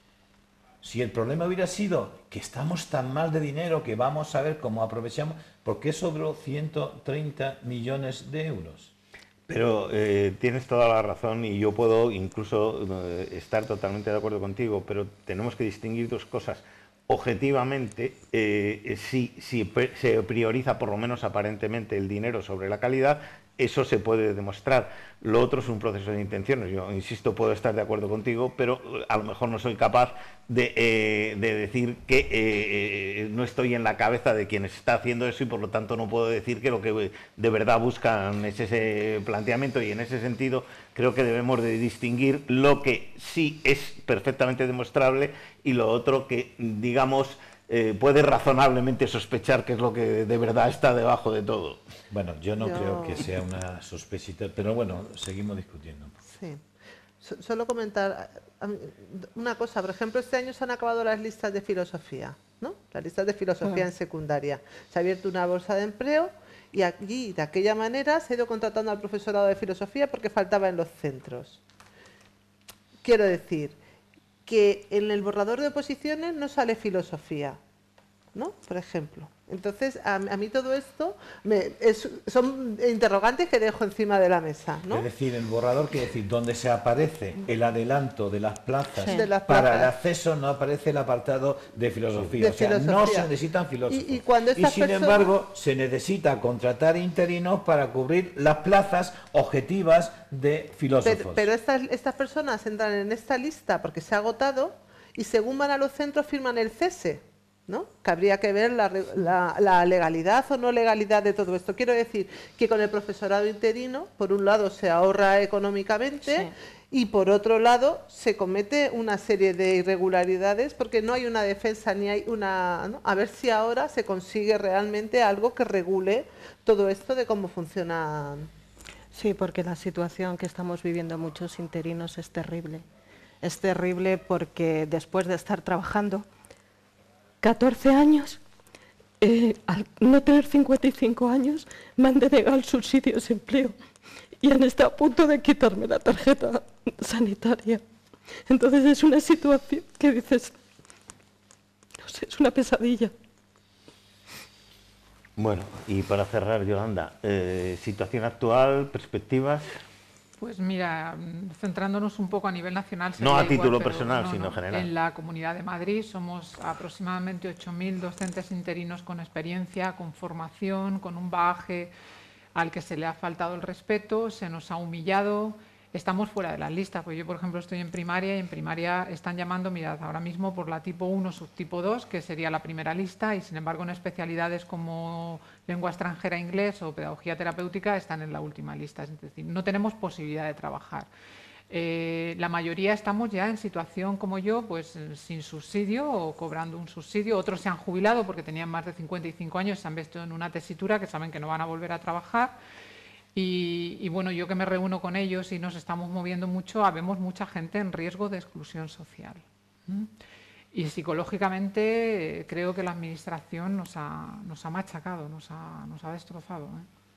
Si el problema hubiera sido que estamos tan mal de dinero que vamos a ver cómo aprovechamos, ¿por qué sobró ciento treinta millones de euros?
Pero eh, tienes toda la razón y yo puedo incluso eh, estar totalmente de acuerdo contigo, pero tenemos que distinguir dos cosas. Objetivamente, eh, si, si se prioriza por lo menos aparentemente el dinero sobre la calidad, eso se puede demostrar. Lo otro es un proceso de intenciones. Yo, insisto, puedo estar de acuerdo contigo, pero a lo mejor no soy capaz de, eh, de decir que eh, no estoy en la cabeza de quien está haciendo eso y por lo tanto no puedo decir que lo que de verdad buscan es ese planteamiento, y en ese sentido creo que debemos de distinguir lo que sí es perfectamente demostrable y lo otro que, digamos, Eh, puede razonablemente sospechar que es lo que de verdad está debajo de todo.
Bueno, yo no
Yo-
creo que sea una sospechita, pero bueno, seguimos discutiendo.
Sí. So- Solo comentar a mí, una cosa. Por ejemplo, este año se han acabado las listas de filosofía, ¿no? Las listas de filosofía en secundaria. Se ha abierto una bolsa de empleo y allí, de aquella manera, se ha ido contratando al profesorado de filosofía porque faltaba en los centros. Quiero decir que en el borrador de oposiciones no sale filosofía, ¿no? Por ejemplo. Entonces, a, a mí todo esto me, es- son interrogantes que dejo encima de la mesa, ¿no?
Es decir, el borrador quiere decir donde se aparece el adelanto de las plazas
Sí. De las
para el
plazas.
acceso, no aparece el apartado de filosofía.
De
o sea, no
filosofía.
se necesitan filósofos.
Y- y cuando estas
sin
personas-
embargo, se necesita contratar interinos para cubrir las plazas objetivas de filósofos.
Pero, pero estas, estas personas entran en esta lista porque se ha agotado y según van a los centros firman el cese, ¿no? Que habría que ver la, re- la- la legalidad o no legalidad de todo esto. Quiero decir que con el profesorado interino, por un lado se ahorra económicamente
Sí.
y por otro lado se comete una serie de irregularidades porque no hay una defensa ni hay una... ¿no? A ver si ahora se consigue realmente algo que regule todo esto de cómo funciona.
Sí, porque la situación que estamos viviendo muchos interinos es terrible. Es terrible porque después de estar trabajando catorce años, eh, al no tener cincuenta y cinco años, me han denegado el subsidio de desempleo y han estado a punto de quitarme la tarjeta sanitaria. Entonces es una situación que dices, no sé, es una pesadilla.
Bueno, y para cerrar, Yolanda, eh, situación actual, perspectivas.
Pues mira, centrándonos un poco a nivel nacional...
No a título
igual,
personal,
no,
sino
no.
general.
En la Comunidad de Madrid somos aproximadamente ocho mil docentes interinos con experiencia, con formación, con un bagaje al que se le ha faltado el respeto, se nos ha humillado, estamos fuera de las listas. Pues yo, por ejemplo, estoy en primaria y en primaria están llamando, mirad, ahora mismo por la tipo uno, subtipo dos, que sería la primera lista, y sin embargo en especialidades como lengua extranjera, inglés o pedagogía terapéutica están en la última lista. Es decir, no tenemos posibilidad de trabajar. Eh, la mayoría estamos ya en situación como yo, pues sin subsidio o cobrando un subsidio. Otros se han jubilado porque tenían más de cincuenta y cinco años, se han vestido en una tesitura que saben que no van a volver a trabajar. Y, y bueno, yo que me reúno con ellos y nos estamos moviendo mucho, vemos mucha gente en riesgo de exclusión social. ¿Mm? Y psicológicamente eh, creo que la administración nos ha, nos ha machacado, nos ha, nos ha destrozado.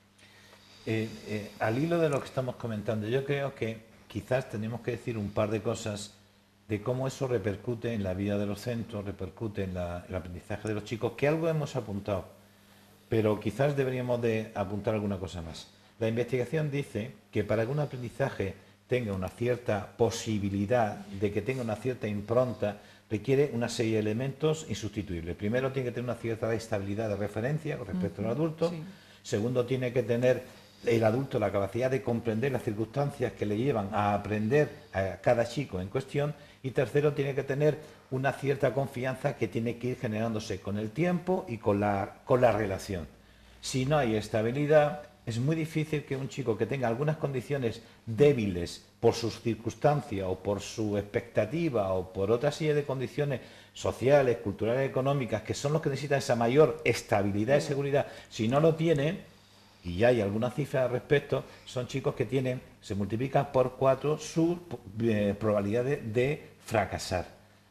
¿eh?
Eh, eh, al hilo de lo que estamos comentando, yo creo que quizás tenemos que decir un par de cosas de cómo eso repercute en la vida de los centros, repercute en la, el aprendizaje de los chicos, que algo hemos apuntado, pero quizás deberíamos de apuntar alguna cosa más. La investigación dice que para que un aprendizaje tenga una cierta posibilidad de que tenga una cierta impronta, requiere una serie de elementos insustituibles. Primero, tiene que tener una cierta estabilidad de referencia con respecto uh-huh, al adulto. Sí. Segundo, tiene que tener el adulto la capacidad de comprender las circunstancias que le llevan a aprender a cada chico en cuestión. Y tercero, tiene que tener una cierta confianza que tiene que ir generándose con el tiempo y con la, con la relación. Si no hay estabilidad, es muy difícil que un chico que tenga algunas condiciones débiles por sus circunstancias o por su expectativa o por otra serie de condiciones sociales, culturales, económicas, que son los que necesitan esa mayor estabilidad y seguridad, si no lo tienen, y ya hay alguna cifra al respecto, son chicos que tienen, se multiplican por cuatro su eh, probabilidad de, de fracasar.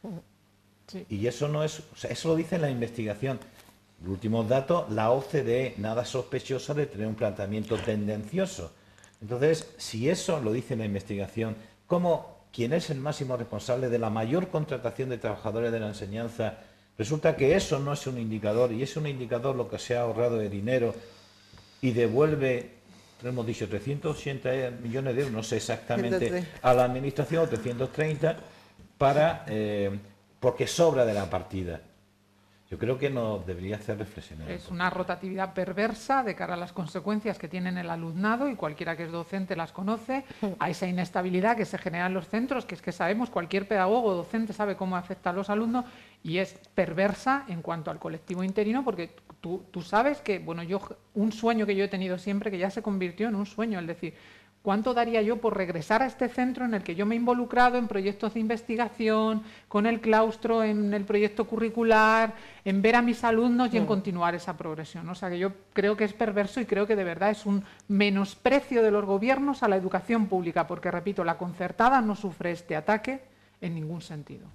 Sí. Y eso no es, o sea, eso lo dice la investigación. Los últimos datos, la O C D E, nada sospechosa de tener un planteamiento tendencioso. Entonces, si eso lo dice la investigación, ¿cómo quien es el máximo responsable de la mayor contratación de trabajadores de la enseñanza? Resulta que eso no es un indicador, y es un indicador lo que se ha ahorrado de dinero y devuelve, hemos dicho, trescientos ochenta millones de euros, no sé exactamente, a la administración, o trescientos treinta, para, eh, porque sobra de la partida. Yo creo que nos debería hacer reflexionar.
Es una rotatividad perversa de cara a las consecuencias que tiene el alumnado, y cualquiera que es docente las conoce, a esa inestabilidad que se genera en los centros, que es que sabemos, cualquier pedagogo o docente sabe cómo afecta a los alumnos, y es perversa en cuanto al colectivo interino, porque tú, tú sabes que, bueno, yo un sueño que yo he tenido siempre, que ya se convirtió en un sueño, el decir, ¿cuánto daría yo por regresar a este centro en el que yo me he involucrado en proyectos de investigación, con el claustro, en el proyecto curricular, en ver a mis alumnos y en continuar esa progresión? O sea, que yo creo que es perverso y creo que de verdad es un menosprecio de los gobiernos a la educación pública, porque, repito, la concertada no sufre este ataque en ningún sentido.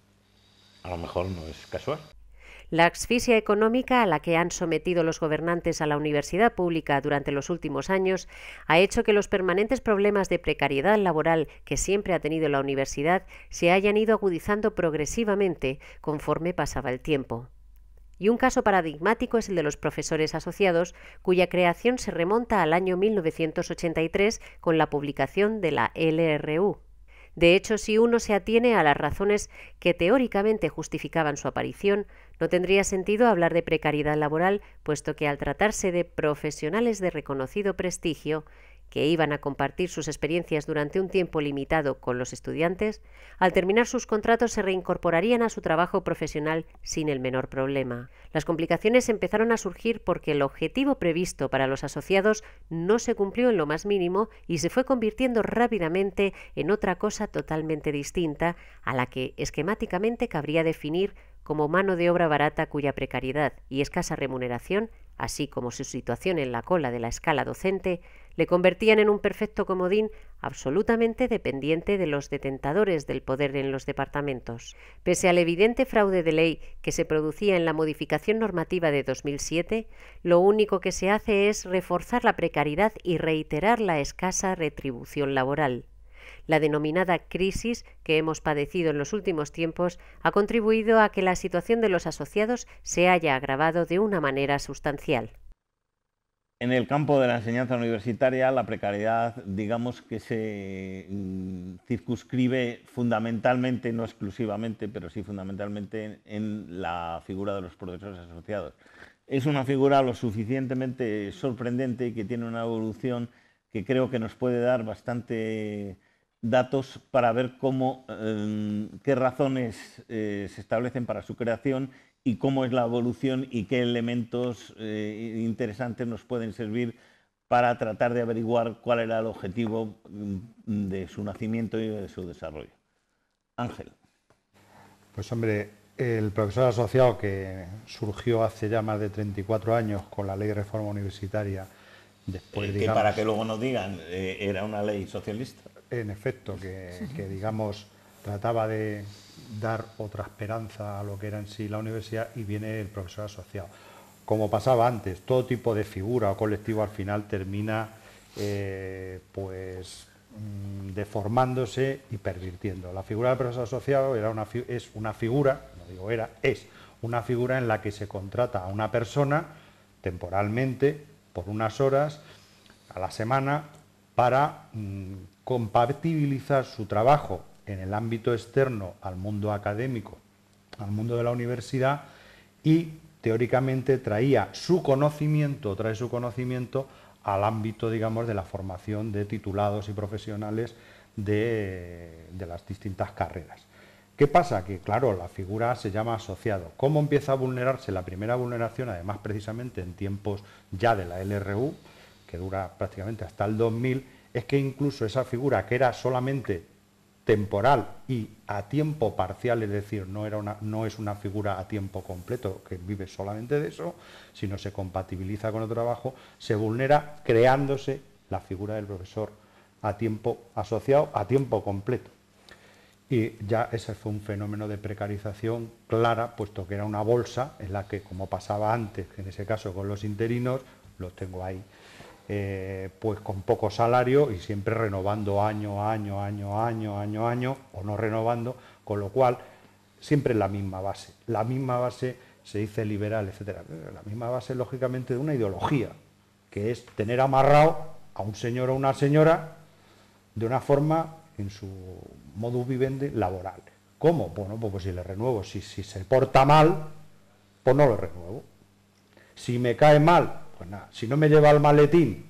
A lo mejor no es casual.
La asfixia económica a la que han sometido los gobernantes a la universidad pública durante los últimos años ha hecho que los permanentes problemas de precariedad laboral que siempre ha tenido la universidad se hayan ido agudizando progresivamente conforme pasaba el tiempo. Y un caso paradigmático es el de los profesores asociados, cuya creación se remonta al año mil novecientos ochenta y tres con la publicación de la L R U. De hecho, si uno se atiene a las razones que teóricamente justificaban su aparición, no tendría sentido hablar de precariedad laboral, puesto que al tratarse de profesionales de reconocido prestigio, que iban a compartir sus experiencias durante un tiempo limitado con los estudiantes, al terminar sus contratos se reincorporarían a su trabajo profesional sin el menor problema. Las complicaciones empezaron a surgir porque el objetivo previsto para los asociados no se cumplió en lo más mínimo y se fue convirtiendo rápidamente en otra cosa totalmente distinta, a la que esquemáticamente cabría definir como mano de obra barata cuya precariedad y escasa remuneración, así como su situación en la cola de la escala docente, le convertían en un perfecto comodín absolutamente dependiente de los detentadores del poder en los departamentos. Pese al evidente fraude de ley que se producía en la modificación normativa de dos mil siete, lo único que se hace es reforzar la precariedad y reiterar la escasa retribución laboral. La denominada crisis que hemos padecido en los últimos tiempos ha contribuido a que la situación de los asociados se haya agravado de una manera sustancial.
En el campo de la enseñanza universitaria, la precariedad, digamos que se circunscribe fundamentalmente, no exclusivamente, pero sí fundamentalmente en la figura de los profesores asociados. Es una figura lo suficientemente sorprendente y que tiene una evolución que creo que nos puede dar bastante datos para ver cómo, eh, qué razones eh, se establecen para su creación y cómo es la evolución y qué elementos eh, interesantes nos pueden servir para tratar de averiguar cuál era el objetivo de su nacimiento y de su desarrollo. Ángel.
Pues hombre, el profesor asociado, que surgió hace ya más de treinta y cuatro años con la Ley de Reforma Universitaria, después,
eh, que
digamos,
para que luego nos digan, eh, era una ley socialista.
En efecto, que, que digamos trataba de dar otra esperanza a lo que era en sí la universidad, y viene el profesor asociado. Como pasaba antes, todo tipo de figura o colectivo al final termina eh, pues mmm, deformándose y pervirtiendo. La figura del profesor asociado era una, es una figura, no digo era, es una figura en la que se contrata a una persona temporalmente por unas horas a la semana para mmm, compatibilizar su trabajo en el ámbito externo al mundo académico, al mundo de la universidad, y teóricamente traía su conocimiento, trae su conocimiento al ámbito, digamos, de la formación de titulados y profesionales de, de las distintas carreras. ¿Qué pasa? Que, claro, la figura se llama asociado. ¿Cómo empieza a vulnerarse? La primera vulneración, además, precisamente en tiempos ya de la L R U, que dura prácticamente hasta el dos mil, es que incluso esa figura, que era solamente temporal y a tiempo parcial, es decir, no, era una, no es una figura a tiempo completo que vive solamente de eso, sino se compatibiliza con otro trabajo, se vulnera creándose la figura del profesor a tiempo asociado, a tiempo completo. Y ya ese fue un fenómeno de precarización clara, puesto que era una bolsa en la que, como pasaba antes, en ese caso con los interinos, los tengo ahí, Eh, pues con poco salario y siempre renovando año a año, año a año, año a año, o no renovando, con lo cual siempre la misma base. La misma base se dice liberal, etcétera. La misma base, lógicamente, de una ideología, que es tener amarrado a un señor o una señora de una forma, en su modus vivendi, laboral. ¿Cómo? Bueno, pues si le renuevo, si, si se porta mal, pues no lo renuevo. Si me cae mal, pues nada, si no me lleva el maletín,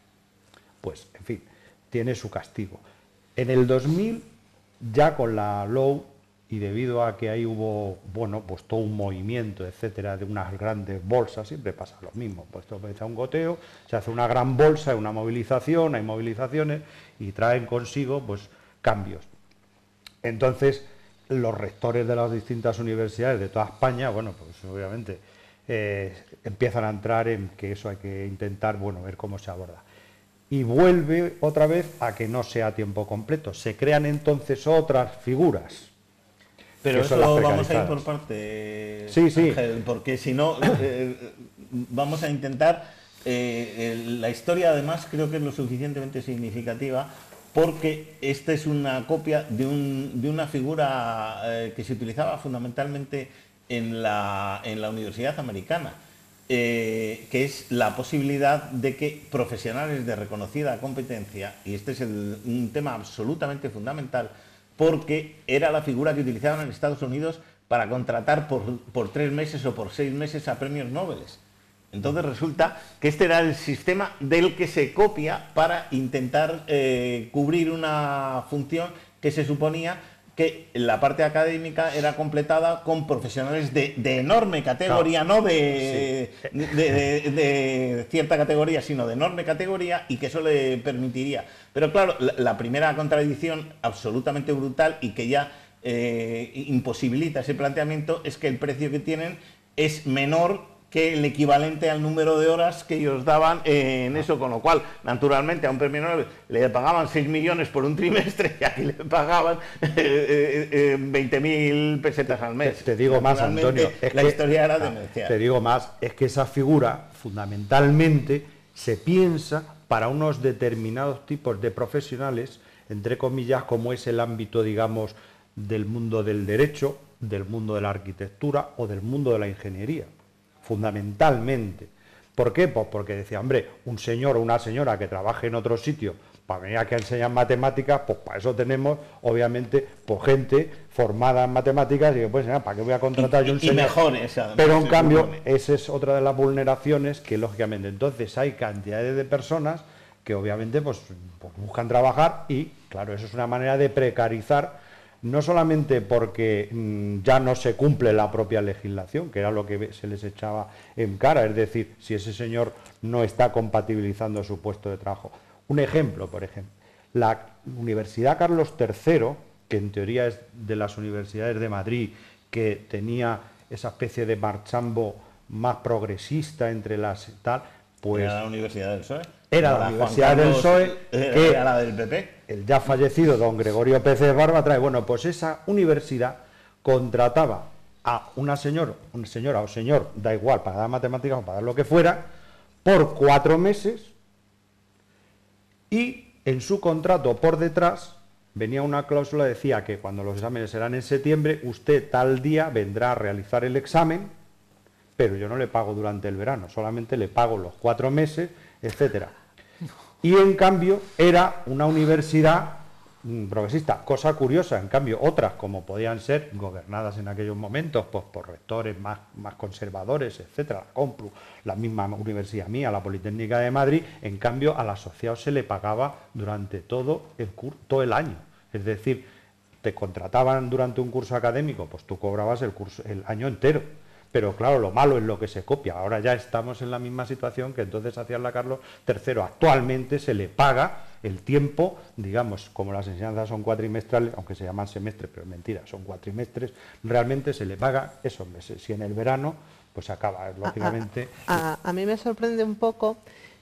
pues, en fin, tiene su castigo. En el dos mil, ya con la L O U, y debido a que ahí hubo, bueno, pues todo un movimiento, etcétera, de unas grandes bolsas, siempre pasa lo mismo, pues esto empieza un goteo, se hace una gran bolsa, una movilización, hay movilizaciones, y traen consigo, pues, cambios. Entonces, los rectores de las distintas universidades de toda España, bueno, pues, obviamente, Eh, empiezan a entrar en que eso hay que intentar, bueno, ver cómo se aborda. Y vuelve otra vez a que no sea a tiempo completo. Se crean entonces otras figuras.
Pero eso vamos a ir por parte,
sí, sí.
Ángel, porque si no, eh, vamos a intentar... Eh, la historia, además, creo que es lo suficientemente significativa, porque esta es una copia de, un, de una figura eh, que se utilizaba fundamentalmente en la, en la universidad americana, eh, que es la posibilidad de que profesionales de reconocida competencia, y este es el, un tema absolutamente fundamental, porque era la figura que utilizaban en Estados Unidos para contratar por, por tres meses o por seis meses a premios Nobel. Entonces resulta que este era el sistema del que se copia para intentar eh, cubrir una función que se suponía que la parte académica era completada con profesionales de, de enorme categoría, claro, no de, sí. de, de, de cierta categoría, sino de enorme categoría, y que eso le permitiría. Pero claro, la, la primera contradicción absolutamente brutal y que ya eh, imposibilita ese planteamiento es que el precio que tienen es menor que el equivalente al número de horas que ellos daban eh, en eso, con lo cual, naturalmente, a un premio Nobel le pagaban seis millones por un trimestre y aquí le pagaban eh, eh, eh, veinte mil pesetas al mes.
Te, te digo más, Antonio. Es
la
que,
historia era demencial.
Te digo más, es que esa figura, fundamentalmente, se piensa para unos determinados tipos de profesionales entre comillas, como es el ámbito, digamos, del mundo del derecho, del mundo de la arquitectura o del mundo de la ingeniería, fundamentalmente. ¿Por qué? Pues porque decía, hombre, un señor o una señora que trabaje en otro sitio para venir aquí a enseñar matemáticas, pues para eso tenemos, obviamente, pues gente formada en matemáticas y que pues, ¿para qué voy a contratar
y,
yo un
y
señor?
mejores, además,
Pero en cambio,
supone.
esa es otra de las vulneraciones que, lógicamente, entonces hay cantidades de personas que obviamente pues, pues buscan trabajar y, claro, eso es una manera de precarizar, no solamente porque mmm, ya no se cumple la propia legislación, que era lo que se les echaba en cara, es decir, si ese señor no está compatibilizando su puesto de trabajo. Un ejemplo, por ejemplo, la Universidad Carlos tercero, que en teoría es de las universidades de Madrid, que tenía esa especie de marchambo más progresista entre las tal, pues...
Era la Universidad del P S O E.
Era la, la Universidad del P S O E,
que era la del P P.
El ya fallecido don Gregorio Pérez Barba trae, bueno, pues esa universidad contrataba a una señora, una señora o señor, da igual, para dar matemáticas o para dar lo que fuera, por cuatro meses, y en su contrato por detrás venía una cláusula, decía que cuando los exámenes eran en septiembre, usted tal día vendrá a realizar el examen, pero yo no le pago durante el verano, solamente le pago los cuatro meses, etcétera. Y en cambio era una universidad mmm, progresista, cosa curiosa, en cambio otras como podían ser gobernadas en aquellos momentos pues, por rectores más, más conservadores, etcétera, la Complu, la misma universidad mía, la Politécnica de Madrid, en cambio al asociado se le pagaba durante todo el, todo el año, es decir, te contrataban durante un curso académico, pues tú cobrabas el, curso, el año entero. Pero claro, lo malo es lo que se copia. Ahora ya estamos en la misma situación que entonces hacía la Carlos tercero. Actualmente se le paga el tiempo, digamos, como las enseñanzas son cuatrimestrales, aunque se llaman semestres, pero es mentira, son cuatrimestres, realmente se le paga esos meses. Si en el verano, pues acaba, lógicamente...
A, a, a mí me sorprende un poco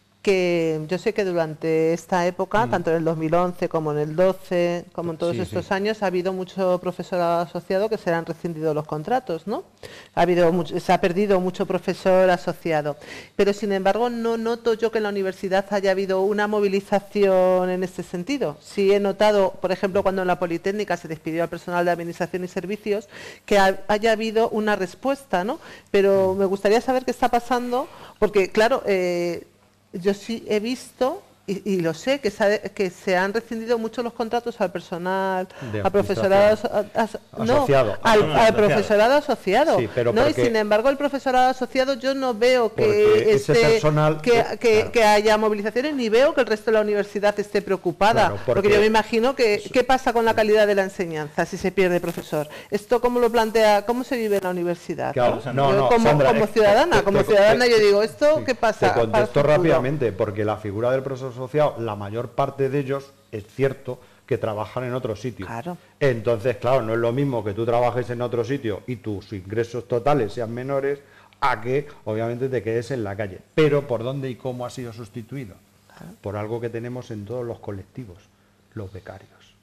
que yo sé que durante esta época, mm. tanto en el dos mil once como en el doce, como en todos sí, estos sí. años, ha habido mucho profesorado asociado que se le han rescindido los contratos, ¿no? Ha habido mucho, se ha perdido mucho profesor asociado. Pero, sin embargo, no noto yo que en la universidad haya habido una movilización en este sentido. Sí he notado, por ejemplo, cuando en la Politécnica se despidió al personal de Administración y Servicios, que ha, haya habido una respuesta, ¿no? Pero me gustaría saber qué está pasando, porque, claro, eh, yo sí he visto, y, y lo sé, que se, ha, que se han rescindido mucho los contratos al personal, al profesorado a, a, no,
asociado.
Al, al, al profesorado asociado.
Sí, pero
no, y sin embargo, el profesorado asociado yo no veo que,
ese
esté,
personal,
que, que, claro. que haya movilizaciones, ni veo que el resto de la universidad esté preocupada. Claro, porque, porque yo me imagino que qué pasa con la calidad de la enseñanza si se pierde profesor. ¿Esto cómo lo plantea, cómo se vive en la universidad?
Claro,
¿no?
no,
yo
no,
como,
Sandra,
como
eh,
ciudadana,
te,
como
te,
ciudadana
te,
yo digo, ¿esto
sí,
qué pasa?
Te contesto rápidamente, porque la figura del profesor asociado, la mayor parte de ellos, es cierto que trabajan en otro sitio.
Claro.
Entonces, claro, no es lo mismo que tú trabajes en otro sitio y tus ingresos totales sean menores a que, obviamente, te quedes en la calle. Pero, ¿por dónde y cómo ha sido sustituido? Claro. Por algo que tenemos en todos los colectivos, los becarios.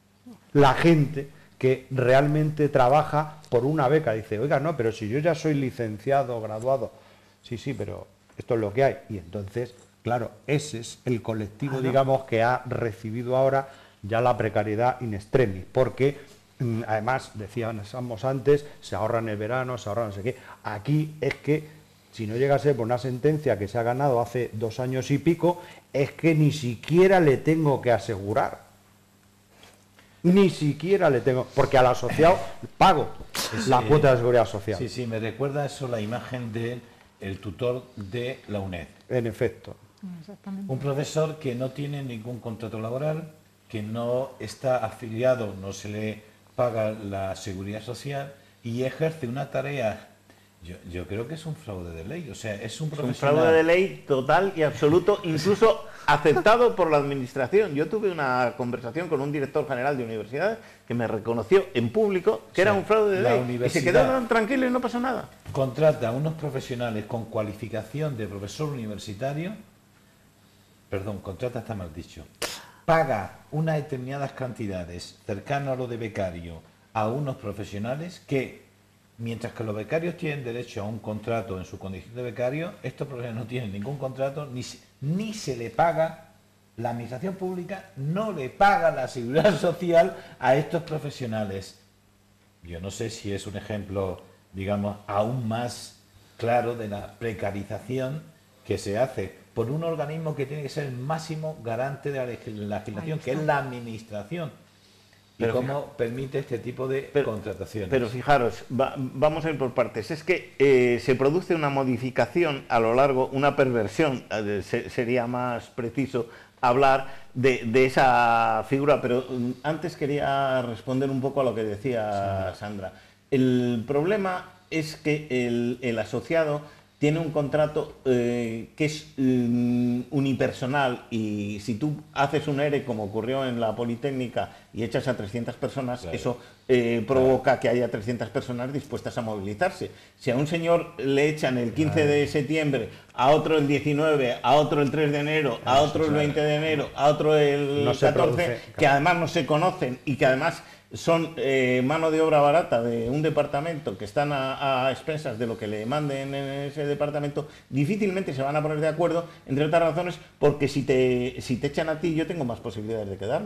La gente que realmente trabaja por una beca. Dice, oiga, no, pero si yo ya soy licenciado, graduado. Sí, sí, pero esto es lo que hay. Y entonces... Claro, ese es el colectivo, claro. digamos, que ha recibido ahora ya la precariedad in extremis, porque mmm, además, decíamos antes, se ahorran el verano, se ahorran no sé qué. Aquí es que, si no llega a ser por una sentencia que se ha ganado hace dos años y pico, es que ni siquiera le tengo que asegurar. Ni siquiera le tengo, porque al asociado pago sí, la cuota de seguridad social.
Sí, sí, me recuerda eso la imagen de el tutor de la UNED.
En efecto.
Un profesor que no tiene ningún contrato laboral, que no está afiliado, no se le paga la seguridad social y ejerce una tarea, yo, yo creo que es un fraude de ley, o sea, es un profesional...
Es un fraude de ley total y absoluto, incluso aceptado por la administración. Yo tuve una conversación con un director general de universidades que me reconoció en público que o sea, era un fraude de ley y se quedaron tranquilos y no pasó nada.
Contrata a unos profesionales con cualificación de profesor universitario, perdón, contrata está mal dicho, paga unas determinadas cantidades cercano a lo de becario a unos profesionales que, mientras que los becarios tienen derecho a un contrato en su condición de becario, estos profesionales no tienen ningún contrato, ni, ni se le paga La administración pública no le paga la seguridad social a estos profesionales. Yo no sé si es un ejemplo, digamos, aún más claro de la precarización que se hace por un organismo que tiene que ser el máximo garante de la legislación, que es la administración. ¿Y pero cómo fija, permite este tipo de
pero,
contrataciones?
Pero fijaros, va, vamos a ir por partes. Es que eh, se produce una modificación a lo largo, una perversión, eh, se, sería más preciso hablar de, de esa figura, pero um, antes quería responder un poco a lo que decía sí. Sandra. El problema es que el, el asociado tiene un contrato eh, que es um, unipersonal, y si tú haces un ERE, como ocurrió en la Politécnica, y echas a trescientas personas, claro. eso eh, provoca claro. que haya trescientas personas dispuestas a movilizarse. Si a un señor le echan el quince claro. de septiembre, a otro el diecinueve, a otro el tres de enero, a otro el veinte de enero, a otro el no catorce, produce, claro. que además no se conocen y que además son eh, mano de obra barata de un departamento, que están a, a expensas de lo que le manden en ese departamento, difícilmente se van a poner de acuerdo, entre otras razones, porque si te, si te echan a ti, yo tengo más posibilidades de quedarme.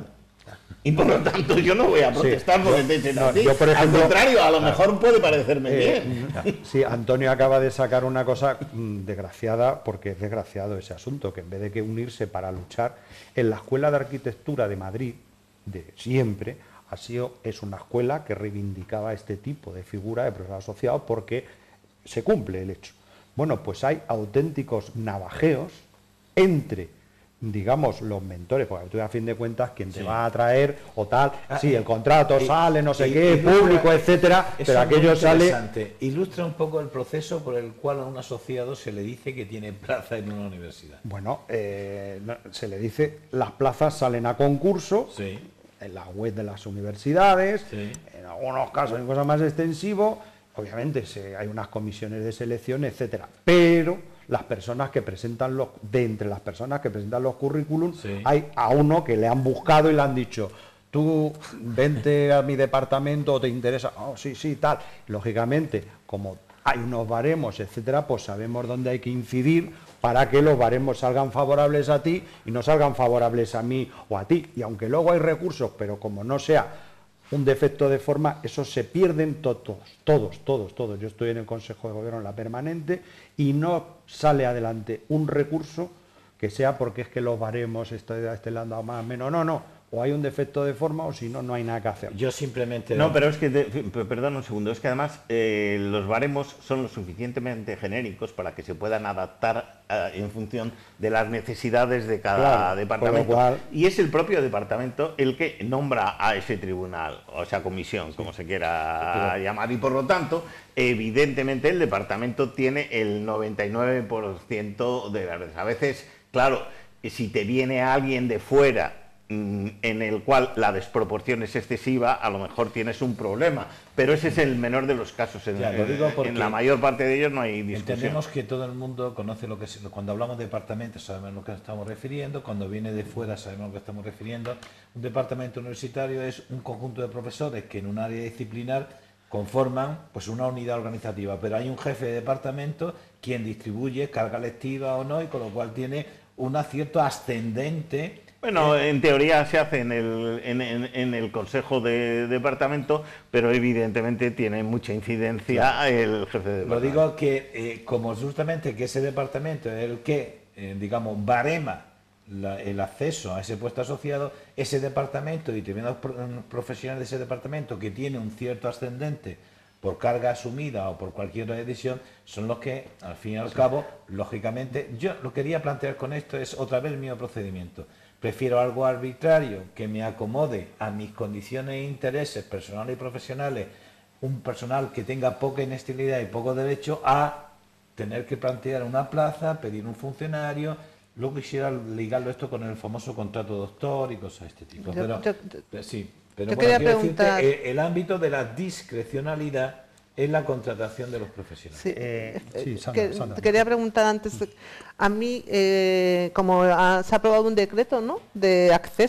Y por lo tanto yo no voy a protestar sí, porque yo, te echen no, a ti. Yo, por ejemplo, al contrario, a lo claro, mejor puede parecerme eh, bien.
Sí, Antonio acaba de sacar una cosa mmm, desgraciada, porque es desgraciado ese asunto, que en vez de que unirse para luchar, en la Escuela de Arquitectura de Madrid, de siempre, ha sido, es una escuela que reivindicaba este tipo de figura de profesor asociado porque se cumple el hecho. Bueno, pues hay auténticos navajeos entre, digamos, los mentores, porque tú a fin de cuentas quien te sí. va a traer o tal, ah, sí, el contrato y, sale, no sé y, qué, y, público, etcétera, pero aquello sale...
Ilustra un poco el proceso por el cual a un asociado se le dice que tiene plaza en una universidad.
Bueno, eh, se le dice, las plazas salen a concurso, sí. en la web de las universidades, sí. en algunos casos en cosas más extensivos, obviamente se, hay unas comisiones de selección, etcétera, pero las personas que presentan los, de entre las personas que presentan los currículums, sí. hay a uno que le han buscado y le han dicho, tú vente a mi departamento o te interesa, oh, sí, sí, tal. Lógicamente, como hay unos baremos, etcétera, pues sabemos dónde hay que incidir para que los baremos salgan favorables a ti y no salgan favorables a mí o a ti. Y aunque luego hay recursos, pero como no sea un defecto de forma, esos se pierden todos, todos, todos, todos. Yo estoy en el Consejo de Gobierno, en la permanente, y no sale adelante un recurso que sea porque es que los baremos, este, este le han dado más o menos, no, no. O hay un defecto de forma o si no, no hay nada que hacer.
Yo simplemente...
No, pero es que, de, perdón un segundo, es que además eh, los baremos son lo suficientemente genéricos para que se puedan adaptar eh, en función de las necesidades de cada claro, departamento. Cual... Y es el propio departamento el que nombra a ese tribunal, o esa comisión, como se quiera pero... llamar, y por lo tanto, evidentemente el departamento tiene el noventa y nueve por ciento de las veces. A veces, claro, si te viene alguien de fuera en el cual la desproporción es excesiva, a lo mejor tienes un problema, pero ese es el menor de los casos. En,
ya, lo digo porque
en la mayor parte de ellos no hay discusión.
Entendemos que todo el mundo conoce lo que es, cuando hablamos de departamentos sabemos a lo que estamos refiriendo, cuando viene de fuera sabemos a lo que estamos refiriendo. Un departamento universitario es un conjunto de profesores que en un área disciplinar conforman pues una unidad organizativa, pero hay un jefe de departamento quien distribuye carga lectiva o no, y con lo cual tiene un acierto ascendente.
Bueno, en teoría se hace en el, en, en, en el Consejo de Departamento, pero evidentemente tiene mucha incidencia claro. el jefe de departamento.
Lo digo que, eh, como justamente que ese departamento es el que, eh, digamos, barema la, el acceso a ese puesto asociado, ese departamento y determinados profesionales de ese departamento que tiene un cierto ascendente por carga asumida o por cualquier otra decisión, son los que, al fin y al cabo, lógicamente, yo lo que quería plantear con esto es otra vez el mismo procedimiento. Prefiero algo arbitrario que me acomode a mis condiciones e intereses personales y profesionales, un personal que tenga poca inestabilidad y poco derecho, a tener que plantear una plaza, pedir un funcionario. Luego quisiera ligarlo esto con el famoso contrato doctor y cosas de este tipo.
Yo,
pero,
yo,
pero, sí, pero
yo
bueno,
quería
quiero
preguntar...
decirte, el, el ámbito de la discrecionalidad es la contratación de los profesionales.
Sí, eh, sí, Sandra, que, Sandra. Quería preguntar antes, a mí, eh, como ha, se ha aprobado un decreto, ¿no?, de acceso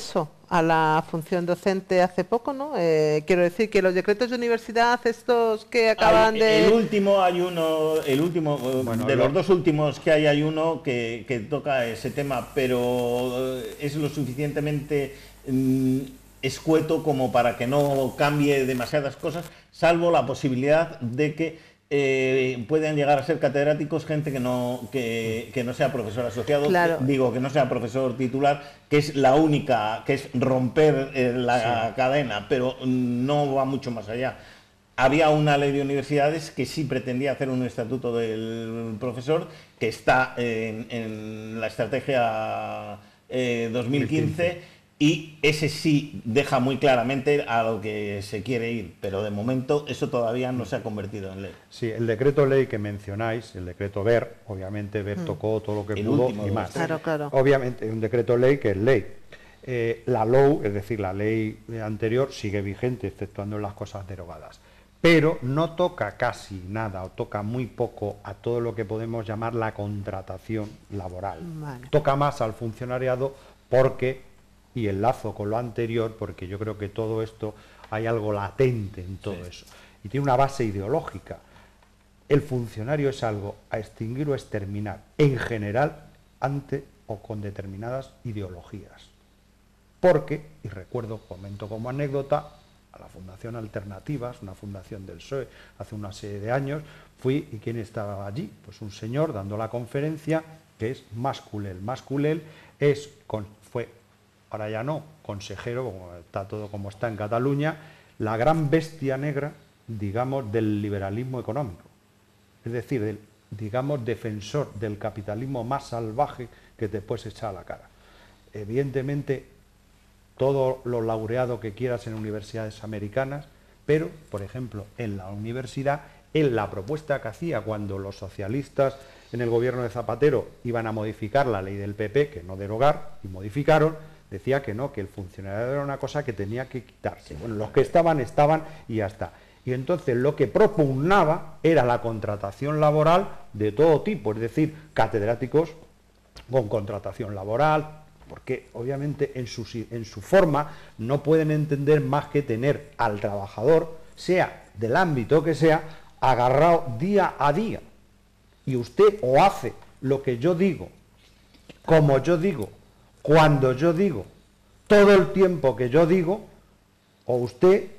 a la función docente hace poco, ¿no? Eh, quiero decir que los decretos de universidad, estos que acaban
hay,
de...
El último hay uno, el último, bueno, de lo... los dos últimos que hay, hay uno que, que toca ese tema, pero es lo suficientemente mmm, escueto como para que no cambie demasiadas cosas, salvo la posibilidad de que Eh, pueden llegar a ser catedráticos gente que no que, que no sea profesor asociado,
claro.
que, digo que no sea profesor titular, que es la única, que es romper eh, la sí. cadena, pero no va mucho más allá. Había una ley de universidades que sí pretendía hacer un estatuto del profesor, que está en, en la estrategia eh, dos mil quince. Y ese sí deja muy claramente a lo que se quiere ir, pero de momento eso todavía no se ha convertido en ley.
Sí, el decreto ley que mencionáis, el decreto B E R, obviamente B E R mm. tocó todo lo que el pudo y más.
Claro, claro.
Obviamente un decreto ley que es ley. Eh, la L O U, es decir, la ley anterior, sigue vigente, exceptuando las cosas derogadas. Pero no toca casi nada, o toca muy poco a todo lo que podemos llamar la contratación laboral. Vale. Toca más al funcionariado porque... y enlazo con lo anterior, porque yo creo que todo esto hay algo latente en todo sí. eso, y tiene una base ideológica. El funcionario es algo a extinguir o exterminar, en general, ante o con determinadas ideologías. Porque, y recuerdo, comento como anécdota, a la Fundación Alternativas, una fundación del P S O E, hace una serie de años, fui, y ¿quién estaba allí? Pues un señor dando la conferencia, que es Masculel. Masculel es, con, fue ahora ya no, consejero, como está todo como está en Cataluña, la gran bestia negra, digamos, del liberalismo económico. Es decir, del, digamos, defensor del capitalismo más salvaje que te puedes echar a la cara. Evidentemente, todo lo laureado que quieras en universidades americanas, pero, por ejemplo, en la universidad, en la propuesta que hacía cuando los socialistas en el gobierno de Zapatero iban a modificar la ley del P P, que no derogar, y modificaron, decía que no, que el funcionario era una cosa que tenía que quitarse. Bueno, los que estaban, estaban y ya está. Y entonces lo que propugnaba era la contratación laboral de todo tipo, es decir, catedráticos con contratación laboral, porque obviamente en su, en su forma no pueden entender más que tener al trabajador, sea del ámbito que sea, agarrado día a día. Y usted o hace lo que yo digo, como yo digo, cuando yo digo, todo el tiempo que yo digo, o usted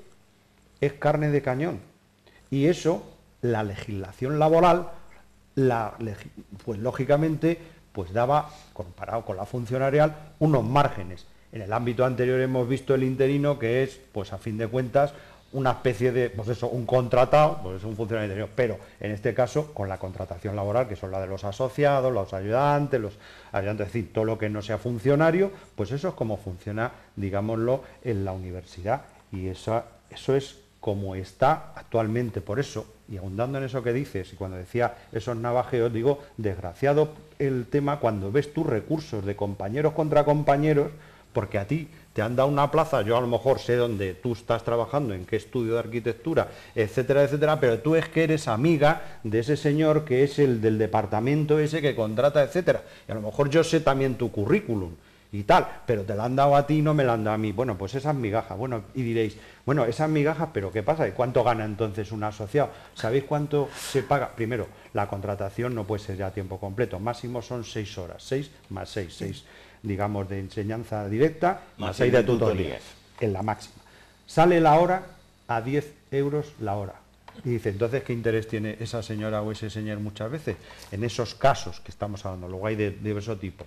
es carne de cañón. Y eso, la legislación laboral, la, pues lógicamente, pues daba, comparado con la funcionarial, unos márgenes. En el ámbito anterior hemos visto el interino, que es, pues a fin de cuentas, una especie de, pues eso, un contratado, pues es un funcionario interior, pero en este caso con la contratación laboral, que son la de los asociados, los ayudantes, los ayudantes, es decir, todo lo que no sea funcionario, pues eso es como funciona, digámoslo, en la universidad, y eso, eso es como está actualmente. Por eso, y ahondando en eso que dices, y cuando decía esos navajeos, digo, desgraciado el tema cuando ves tus recursos de compañeros contra compañeros, porque a ti te han dado una plaza, yo a lo mejor sé dónde tú estás trabajando, en qué estudio de arquitectura, etcétera, etcétera, pero tú es que eres amiga de ese señor que es el del departamento ese que contrata, etcétera. Y a lo mejor yo sé también tu currículum y tal, pero te la han dado a ti y no me la han dado a mí. Bueno, pues esas migajas. Bueno, y diréis, bueno, esas migajas, pero ¿qué pasa? ¿Y cuánto gana entonces un asociado? ¿Sabéis cuánto se paga? Primero, la contratación no puede ser ya a tiempo completo, máximo son seis horas, seis más seis, seis, digamos, de enseñanza directa, más seis de tutorías, en la máxima. Sale la hora a diez euros la hora. Y dice, entonces, ¿qué interés tiene esa señora o ese señor muchas veces? En esos casos que estamos hablando, luego hay de diverso tipo.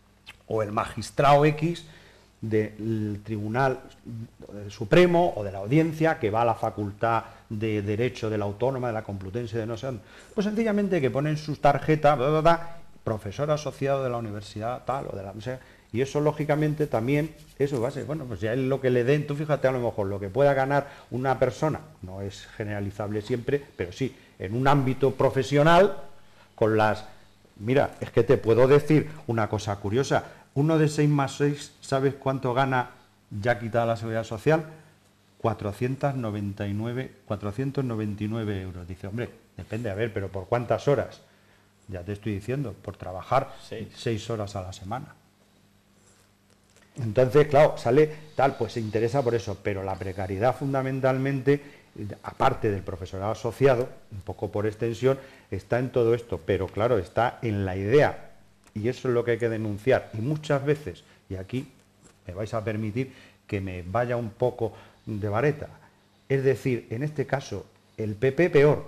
O el magistrado X del Tribunal Supremo o de la Audiencia que va a la Facultad de Derecho de la Autónoma, de la Complutense, de no sé dónde. Pues sencillamente que ponen sus tarjetas, bla, bla, bla, profesor asociado de la universidad tal o de la... O sea, y eso lógicamente también, eso va a ser, bueno, pues ya es lo que le den, tú fíjate a lo mejor lo que pueda ganar una persona, no es generalizable siempre, pero sí, en un ámbito profesional, con las... Mira, es que te puedo decir una cosa curiosa, uno de seis más seis, ¿sabes cuánto gana ya quitada la Seguridad Social? cuatrocientos noventa y nueve euros. Dice, hombre, depende, a ver, pero ¿por cuántas horas? Ya te estoy diciendo, por trabajar seis, seis horas a la semana. Entonces, claro, sale tal, pues se interesa por eso, pero la precariedad fundamentalmente, aparte del profesorado asociado, un poco por extensión, está en todo esto, pero claro, está en la idea, y eso es lo que hay que denunciar, y muchas veces, y aquí me vais a permitir que me vaya un poco de vareta, es decir, en este caso, el P P peor,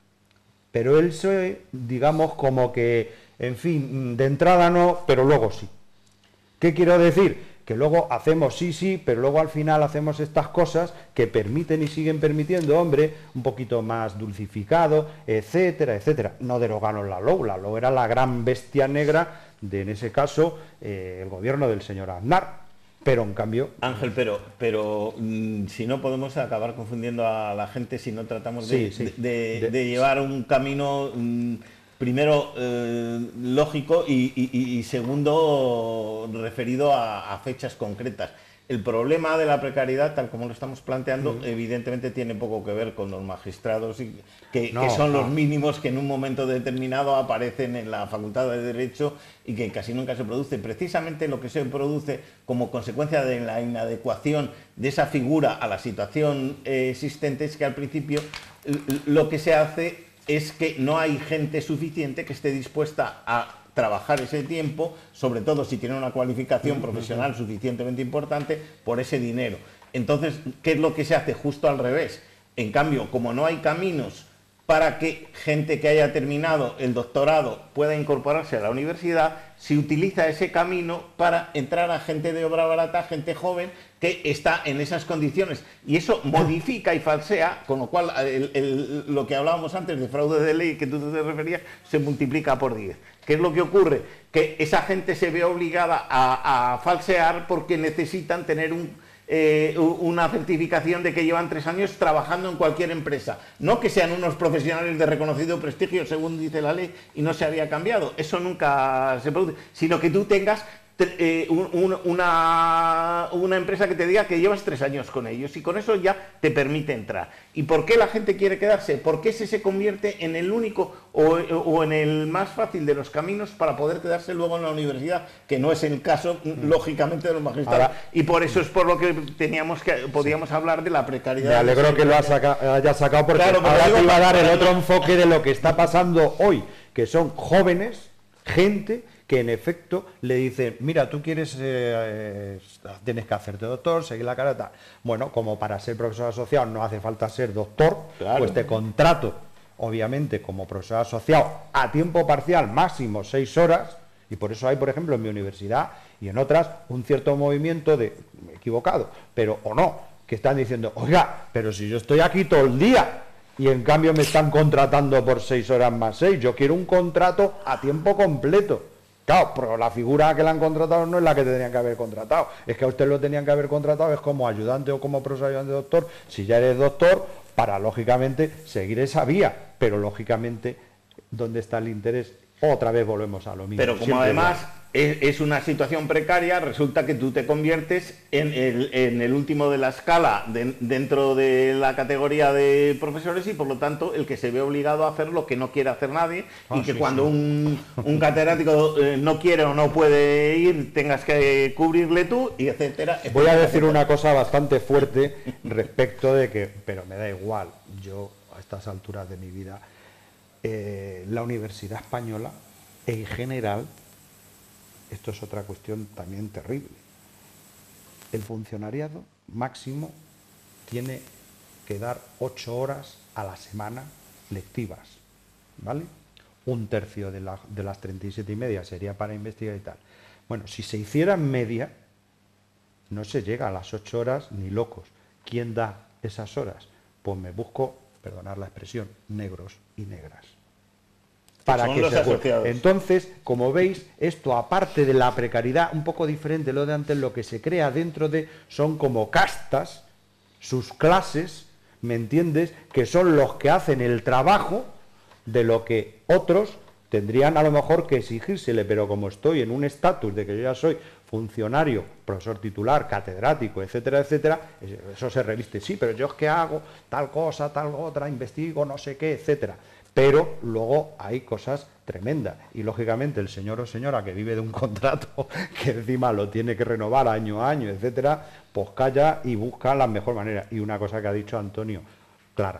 pero el P S O E, digamos, como que, en fin, de entrada no, pero luego sí. ¿Qué quiero decir? Que luego hacemos sí, sí, pero luego al final hacemos estas cosas que permiten y siguen permitiendo, hombre, un poquito más dulcificado, etcétera, etcétera. No derogaron la L O U, la L O U era la gran bestia negra de, en ese caso, eh, el gobierno del señor Aznar. Pero en cambio...
Ángel, pero, pero mmm, si no podemos acabar confundiendo a la gente si no tratamos de, sí, sí. de, de, de, de llevar un camino... Mmm, primero, eh, lógico y, y, y segundo, referido a, a fechas concretas. El problema de la precariedad, tal como lo estamos planteando, mm. evidentemente tiene poco que ver con los magistrados, y que, no, que son no. los mínimos que en un momento determinado aparecen en la Facultad de Derecho y que casi nunca se produce. Precisamente lo que se produce como consecuencia de la inadecuación de esa figura a la situación eh, existente es que al principio lo que se hace es que no hay gente suficiente que esté dispuesta a trabajar ese tiempo, sobre todo si tiene una cualificación profesional suficientemente importante, por ese dinero. Entonces, ¿qué es lo que se hace? Justo al revés. En cambio, como no hay caminos para que gente que haya terminado el doctorado pueda incorporarse a la universidad, se utiliza ese camino para entrar a gente de obra barata, gente joven que está en esas condiciones. Y eso modifica y falsea, con lo cual el, el, lo que hablábamos antes de fraude de ley que tú te referías, se multiplica por diez. ¿Qué es lo que ocurre? Que esa gente se ve obligada a, a falsear porque necesitan tener un... Eh, una certificación de que llevan tres años trabajando en cualquier empresa. No que sean unos profesionales de reconocido prestigio, según dice la ley, y no se había cambiado. Eso nunca se produce. Sino que tú tengas eh, un, un, una, una empresa que te diga que llevas tres años con ellos y con eso ya te permite entrar. ¿Y por qué la gente quiere quedarse? Porque ese se convierte en el único o, o en el más fácil de los caminos para poder quedarse luego en la universidad, que no es el caso, lógicamente, de los magistrados. Ahora, y por eso es por lo que teníamos que podíamos sí. hablar de la precariedad.
Me alegro que lo ha saca, haya sacado, porque claro, ahora te iba a dar el otro enfoque de lo que está pasando hoy, que son jóvenes, gente que en efecto le dicen, mira, tú quieres, eh, tienes que hacerte doctor, seguir la carrera, tal. Bueno, como para ser profesor asociado no hace falta ser doctor, claro. pues te contrato, obviamente, como profesor asociado a tiempo parcial, máximo seis horas, y por eso hay, por ejemplo, en mi universidad y en otras, un cierto movimiento de, equivocado, pero o no, que están diciendo, oiga, pero si yo estoy aquí todo el día, y en cambio me están contratando por seis horas más seis, yo quiero un contrato a tiempo completo. Claro, pero la figura que le han contratado no es la que tendrían que haber contratado. Es que a usted lo tenían que haber contratado es como ayudante o como profesor ayudante de doctor. Si ya eres doctor, para, lógicamente, seguir esa vía. Pero, lógicamente, ¿dónde está el interés? Otra vez volvemos a lo mismo.
Pero como Siempre además es, es una situación precaria, resulta que tú te conviertes en el, en el último de la escala de, dentro de la categoría de profesores y por lo tanto el que se ve obligado a hacer lo que no quiere hacer nadie ah, y que sí, cuando sí. un, un catedrático eh, no quiere o no puede ir tengas que cubrirle tú y etcétera. etcétera
Voy a decir
etcétera.
una cosa bastante fuerte respecto de que, pero me da igual, yo a estas alturas de mi vida, eh, la Universidad Española en general, esto es otra cuestión también terrible. El funcionariado máximo tiene que dar ocho horas a la semana lectivas, ¿vale? Un tercio de, la, de las treinta y siete y media sería para investigar y tal. Bueno, si se hiciera en media, no se llega a las ocho horas ni locos. ¿Quién da esas horas? Pues me busco, perdonar la expresión, negros y negras. Para que se asociados. Entonces, como veis, esto aparte de la precariedad, un poco diferente lo de antes, lo que se crea dentro de son como castas, sus clases, ¿me entiendes? Que son los que hacen el trabajo de lo que otros tendrían a lo mejor que exigírsele, pero como estoy en un estatus de que yo ya soy funcionario, profesor titular, catedrático, etcétera, etcétera, eso se reviste. Sí, pero yo es que hago tal cosa, tal otra, investigo, no sé qué, etcétera. Pero luego hay cosas tremenda. Y lógicamente el señor o señora que vive de un contrato que encima lo tiene que renovar año a año, etcétera, pues calla y busca la mejor manera. Y una cosa que ha dicho Antonio, claro,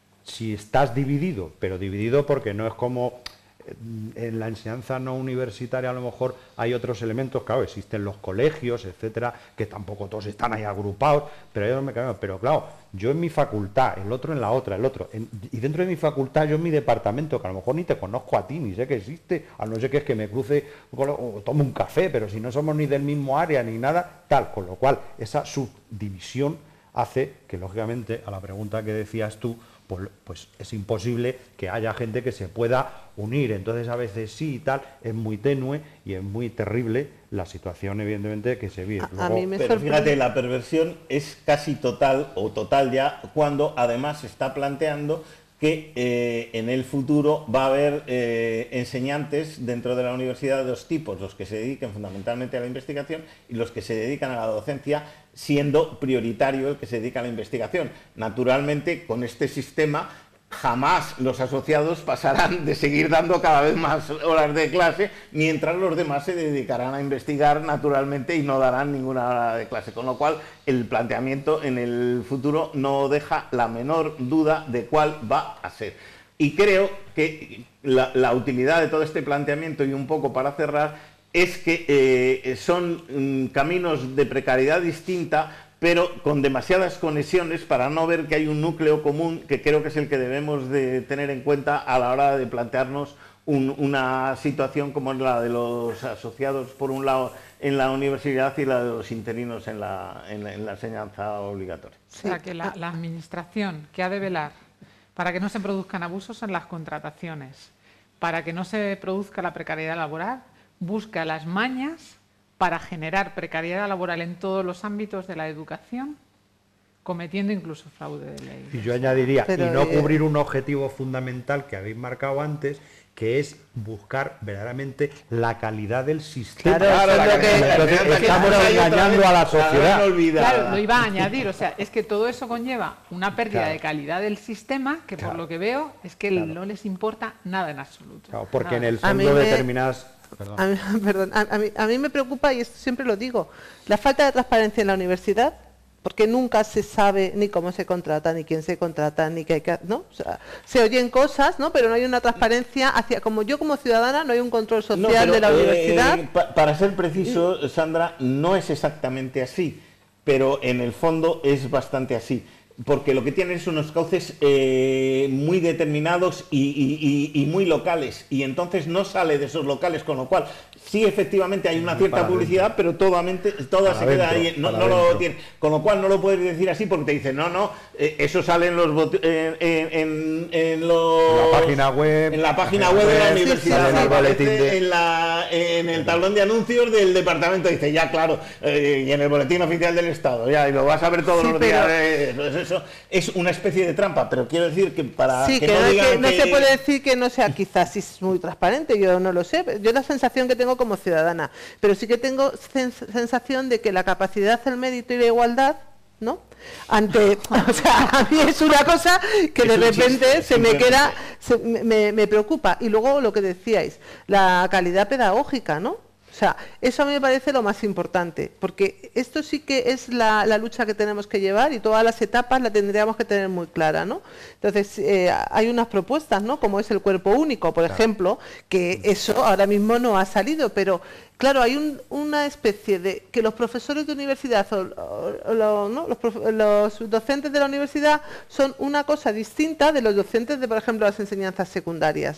si estás dividido, pero dividido porque no es como en la enseñanza no universitaria, a lo mejor hay otros elementos, claro, existen los colegios, etcétera, que tampoco todos están ahí agrupados, pero yo no me cambio. Pero claro, yo en mi facultad, el otro en la otra, el otro, en, y dentro de mi facultad, yo en mi departamento, que a lo mejor ni te conozco a ti, ni sé que existe, a no ser que es que me cruce o tome un café, pero si no somos ni del mismo área ni nada, tal, con lo cual esa subdivisión hace que, lógicamente, a la pregunta que decías tú, Pues, pues es imposible que haya gente que se pueda unir. Entonces a veces sí y tal, es muy tenue y es muy terrible la situación, evidentemente, que se vive.
A,
Luego,
a mí me
Pero
sorprende.
fíjate, la perversión es casi total o total ya cuando además se está planteando que eh, en el futuro va a haber eh, enseñantes dentro de la universidad de dos tipos, los que se dediquen fundamentalmente a la investigación y los que se dedican a la docencia, siendo prioritario el que se dedica a la investigación. Naturalmente, con este sistema jamás los asociados pasarán de seguir dando cada vez más horas de clase, mientras los demás se dedicarán a investigar naturalmente y no darán ninguna hora de clase. Con lo cual, el planteamiento en el futuro no deja la menor duda de cuál va a ser. Y creo que la, la utilidad de todo este planteamiento, y un poco para cerrar, es que eh, son mm, caminos de precariedad distinta, pero con demasiadas conexiones para no ver que hay un núcleo común que creo que es el que debemos de tener en cuenta a la hora de plantearnos un, una situación como es la de los asociados, por un lado, en la universidad y la de los interinos en la, en la, en la enseñanza obligatoria.
O sea, que la, la Administración, que ha de velar para que no se produzcan abusos en las contrataciones, para que no se produzca la precariedad laboral, busca las mañas para generar precariedad laboral en todos los ámbitos de la educación, cometiendo incluso fraude de ley.
Y yo añadiría,
Pero,
y no
eh,
cubrir un objetivo fundamental que habéis marcado antes, que es buscar verdaderamente la calidad del sistema.
Claro, eso es lo que-
Entonces,
Entonces,
estamos
ahí otra
engañando
vez
a la
la gran
sociedad.
olvidada.
Claro, lo iba a añadir, o sea, es que todo eso conlleva una pérdida
Claro.
de calidad del sistema, que
Claro.
por lo que veo es que
Claro.
no les importa nada en absoluto.
Claro, porque
Nada.
en el
A mí
fondo
me-
determinadas... Perdón.
A mí, perdón, a, a mí, a mí me preocupa, y esto siempre lo digo, la falta de transparencia en la universidad, porque nunca se sabe ni cómo se contrata, ni quién se contrata, ni qué hay que... ¿no? O sea, se oyen cosas, ¿no? Pero no hay una transparencia hacia... Como yo como ciudadana no hay un control social
No, pero,
de la
eh,
universidad.
pa- para ser preciso, Sandra, no es exactamente así, pero en el fondo es bastante así. Porque lo que tienen es unos cauces eh, muy determinados y, y- y- y muy locales, y entonces no sale de esos locales, con lo cual sí, efectivamente hay una cierta
Para
publicidad, pero toda, toda
Para
se queda
adentro,
ahí, no,
para
no lo
adentro.
tiene, con lo cual no lo puedes decir así porque te dicen, no, no, eh, eso sale en los bot- en, en- en- en los-
En la página web,
en la página web de la
sí, sí,
universidad,
sale en el
aparece
boletín de-
en, la, en el tablón de anuncios del departamento, dice, ya claro, eh, y en el boletín oficial del Estado, ya, y lo vas a ver todos
Sí,
los
pero-
días, eh, pues eso es una especie de trampa, pero quiero decir que para
Sí,
que,
que,
no
no,
digan
que no
que-
se puede decir que no sea quizás si es muy transparente, yo no lo sé. Yo la sensación que tengo como ciudadana, pero sí que tengo sen- sensación de que la capacidad, el mérito y la igualdad, ¿no? Ante, o sea, a mí es una cosa que
Es
de
un
repente
chiste,
se me
simplemente.
queda, se- me, me- me preocupa. Y luego lo que decíais, la calidad pedagógica, ¿no? O sea, eso a mí me parece lo más importante, porque esto sí que es la, la lucha que tenemos que llevar y todas las etapas la tendríamos que tener muy clara, ¿no? Entonces, eh, hay unas propuestas, ¿no? Como es el cuerpo único, por ejemplo, que eso ahora mismo no ha salido, pero claro, hay un- una especie de que los profesores de universidad o, o- o lo- ¿no? los, profe- los docentes de la universidad son una cosa distinta de los docentes de, por ejemplo, las enseñanzas secundarias.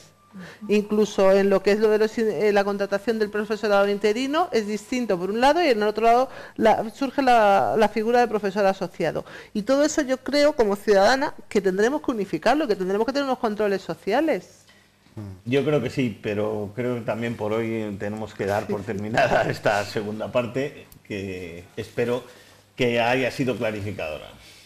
Incluso en lo que es lo de los in- eh, la contratación del profesorado interino es distinto por un lado y en el otro lado la- surge la, la figura del profesor asociado. Y todo eso yo creo como ciudadana que tendremos que unificarlo, que tendremos que tener unos controles sociales.
Yo creo que sí, pero creo que también por hoy tenemos que dar por terminada esta segunda parte, que espero que haya sido clarificadora.